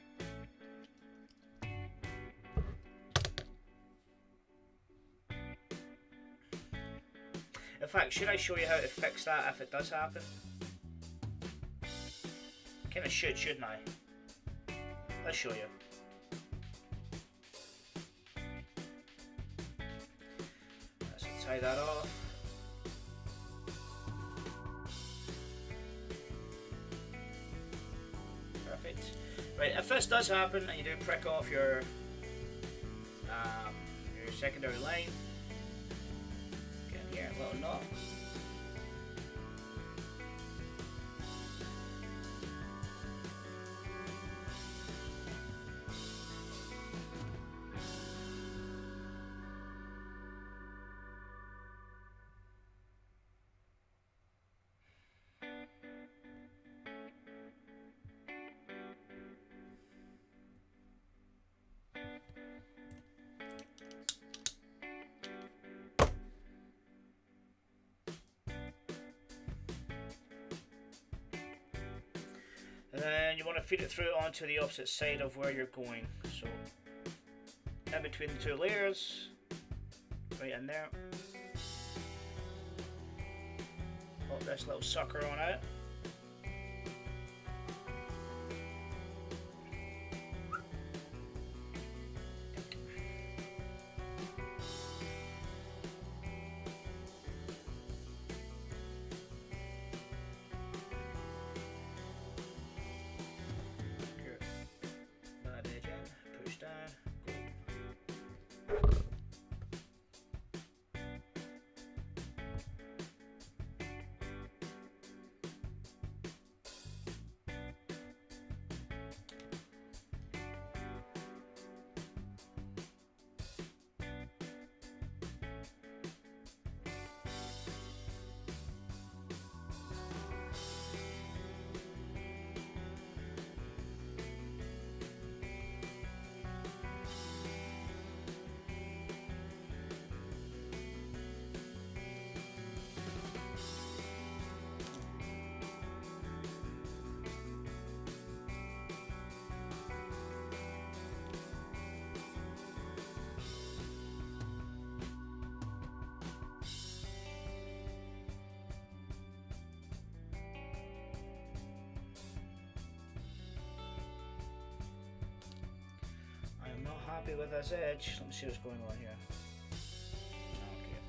In fact, should I show you how to fix that if it does happen? Kinda should, shouldn't I? Let's show you. Let's tie that off. Right, if this does happen and you do prick off your um, your secondary line, get in here, a little knot. And then you want to feed it through onto the opposite side of where you're going. So, in between the two layers, right in there. Pop this little sucker on out. happy with this edge. Let me see what's going on here. Okay.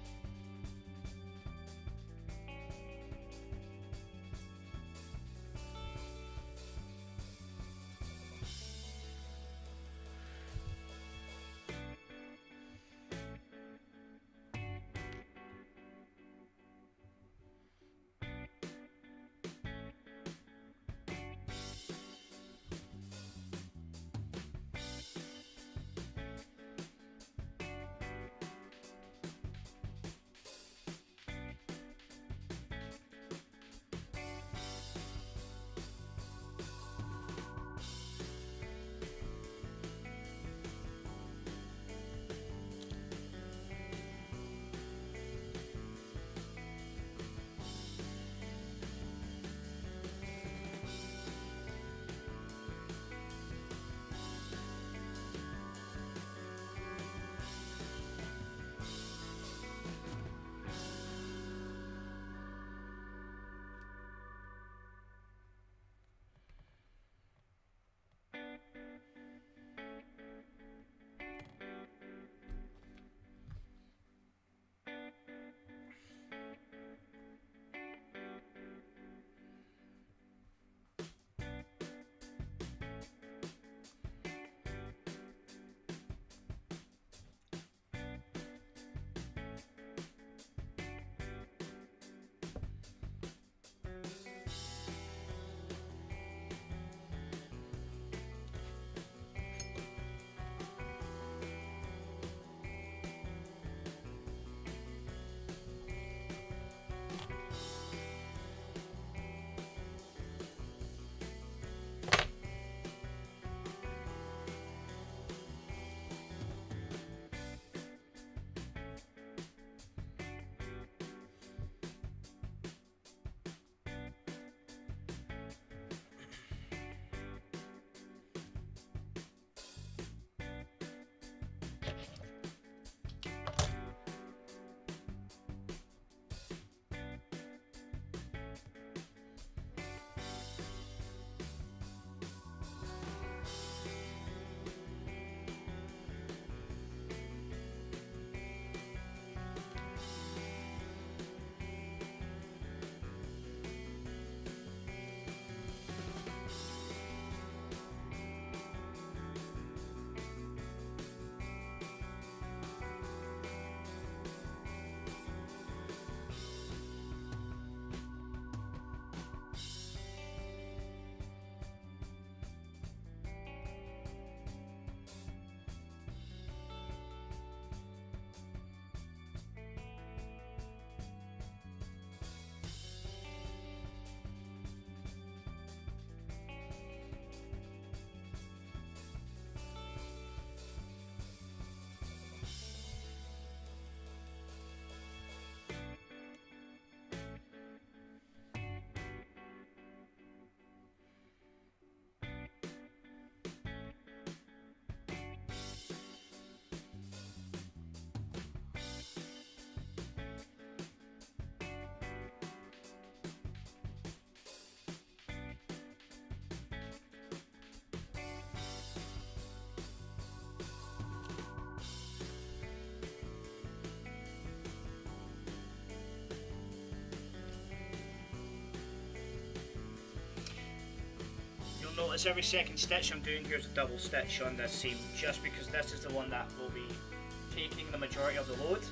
Notice every second stitch I'm doing here is a double stitch on this seam, just because this is the one that will be taking the majority of the load,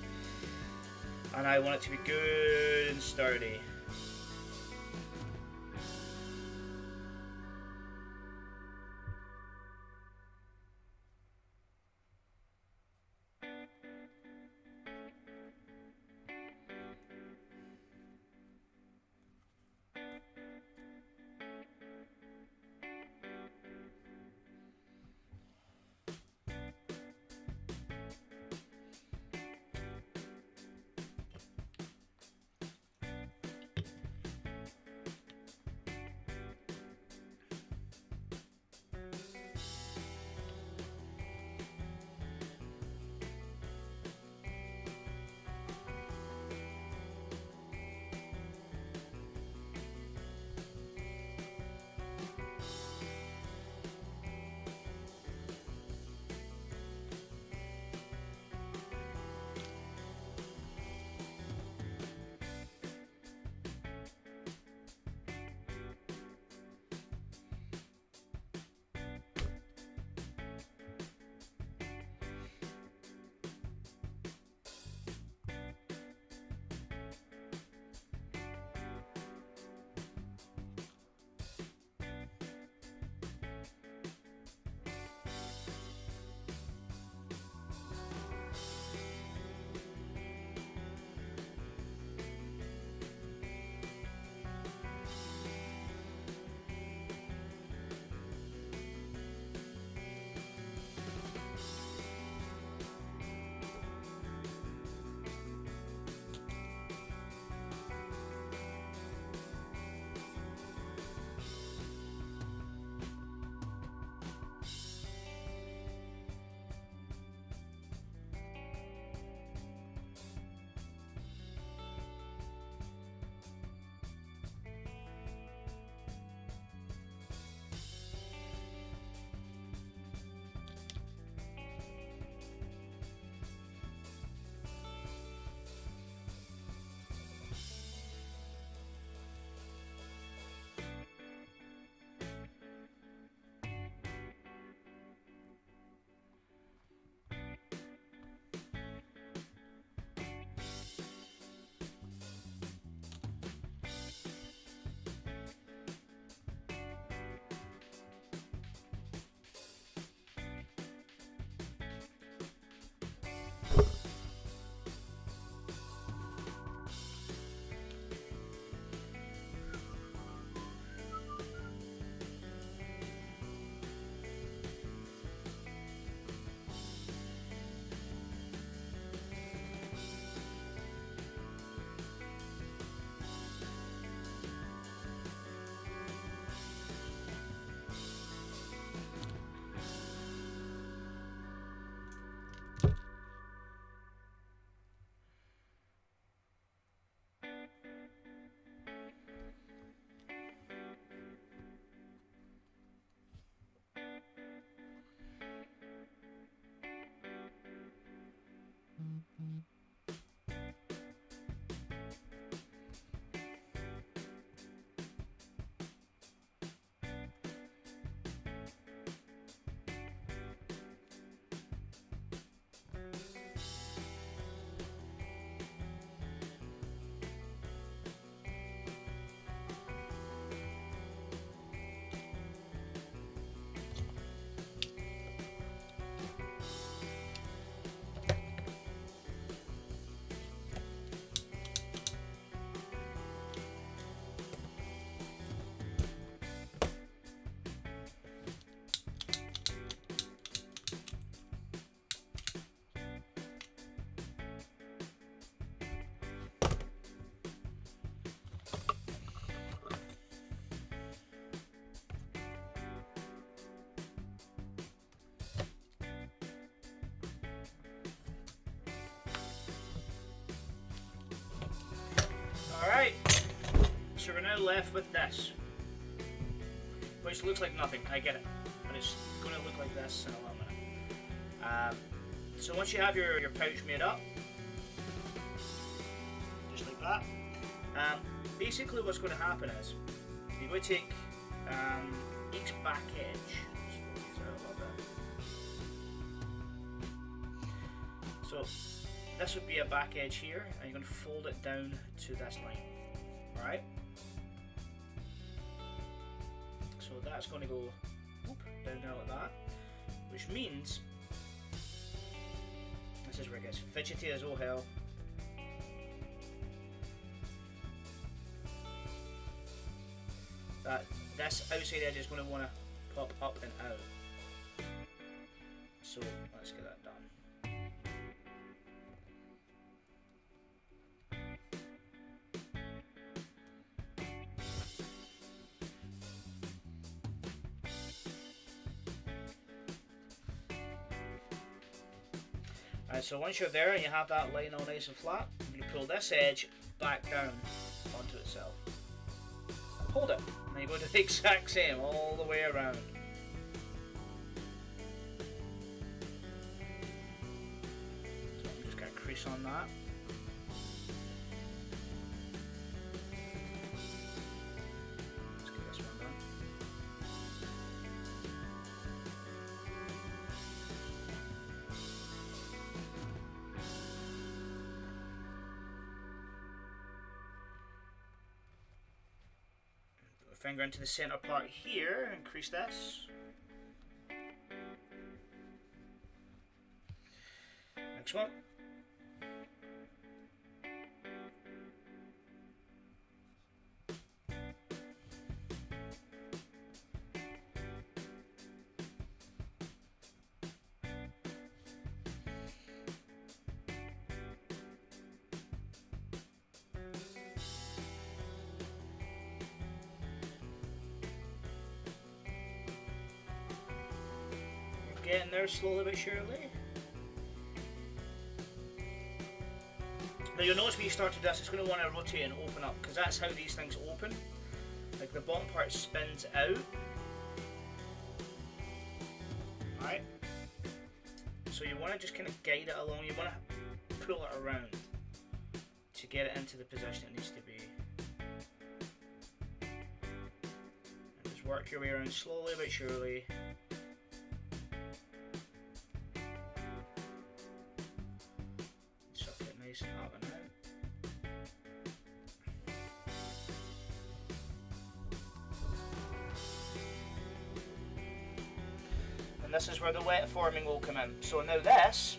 and I want it to be good and sturdy. so we're now left with this, which looks like nothing, I get it, but it's going to look like this in a little minute. Um, so once you have your, your pouch made up, just like that, um, basically what's going to happen is, you're going to take um, each back edge, so this would be a back edge here, and you're going to fold it down to this line, alright? So that's going to go whoop, down there like that, which means, this is where it gets fidgety as all hell. That this outside edge is going to want to pop up and out. So let's get that done. Alright, so once you're there and you have that line all nice and flat, you pull this edge back down onto itself. Hold it, and you go to the exact same all the way around. So I'm just going to crease on that. Let's get this one done. Finger into the center part here and crease this. Next one. Getting there slowly but surely. Now you'll notice when you start to do this, it's going to want to rotate and open up, because that's how these things open. Like the bottom part spins out. Alright. So you want to just kind of guide it along, you want to pull it around to get it into the position it needs to be. And just work your way around slowly but surely. Nice and up and out. And this is where the wet forming will come in. So now this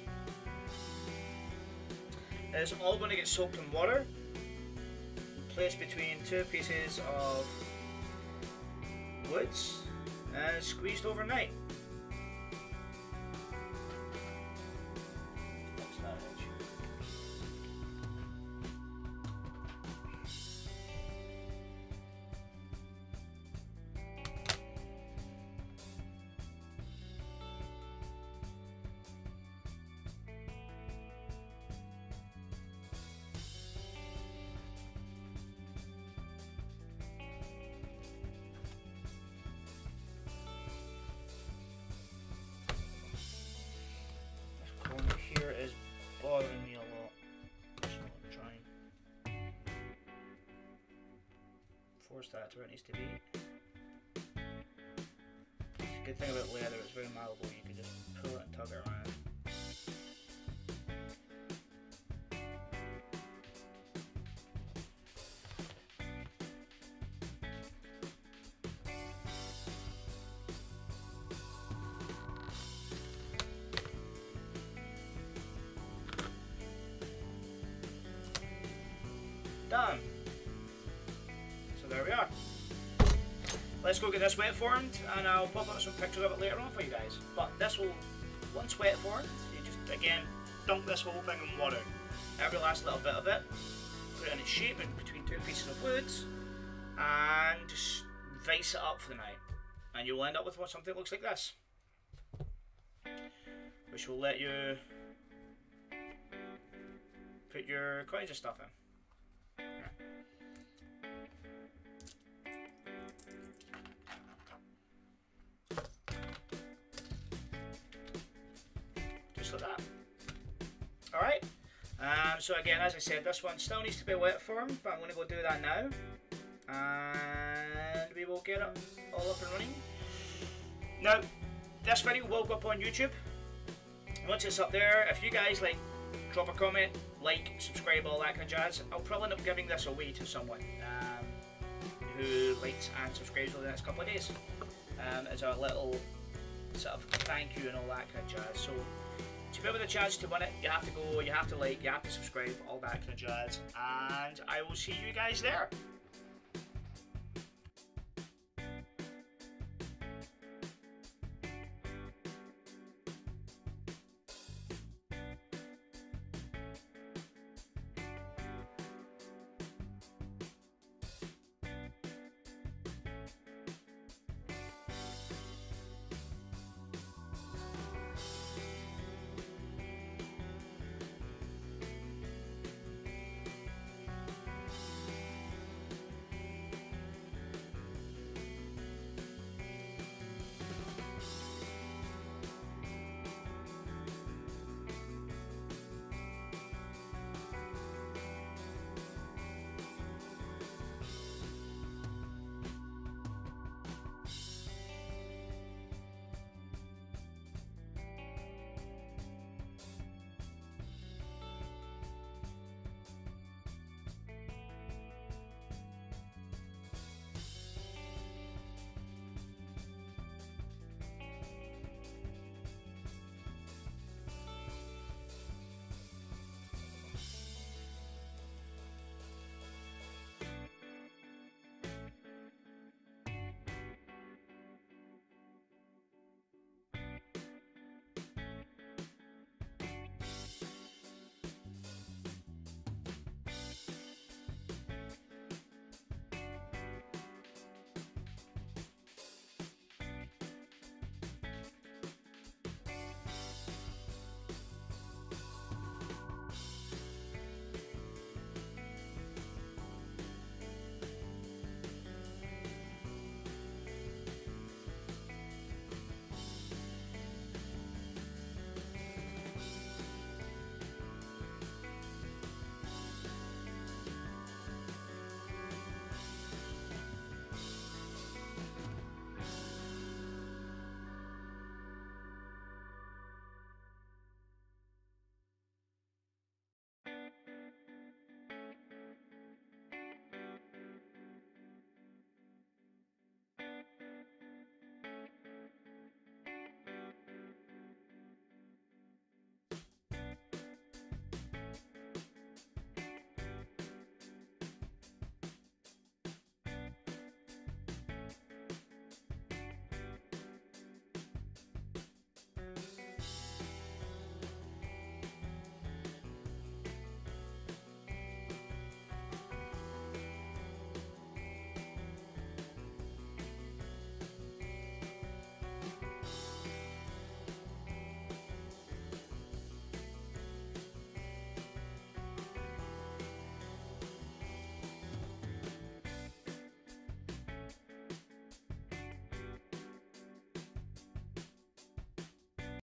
is all going to get soaked in water, placed between two pieces of woods and squeezed overnight. Is bothering me a lot, so I'm trying force that to where it needs to be. The good thing about leather, it's very malleable, you can just pull it and tug it around. Done. So there we are. Let's go get this wet formed, and I'll pop up some pictures of it later on for you guys. But this will, once wet formed, you just again dunk this whole thing in water. Every last little bit of it. Put it in its shape in between two pieces of woods, and just vice it up for the night. And you'll end up with what something looks like this, which will let you put your coins and stuff in. just like that. Alright, um, so again, as I said, this one still needs to be wet form, but I'm going to go do that now. And we will get it all up and running. Now, this video will go up on YouTube. Once it's up there, if you guys like, drop a comment, like, subscribe, all that kind of jazz. I'll probably end up giving this away to someone um, who likes and subscribes over the next couple of days um, as a little sort of thank you and all that kind of jazz. So to be able to chance to win it, you have to go, you have to like, you have to subscribe, all that kind of jazz, and I will see you guys there.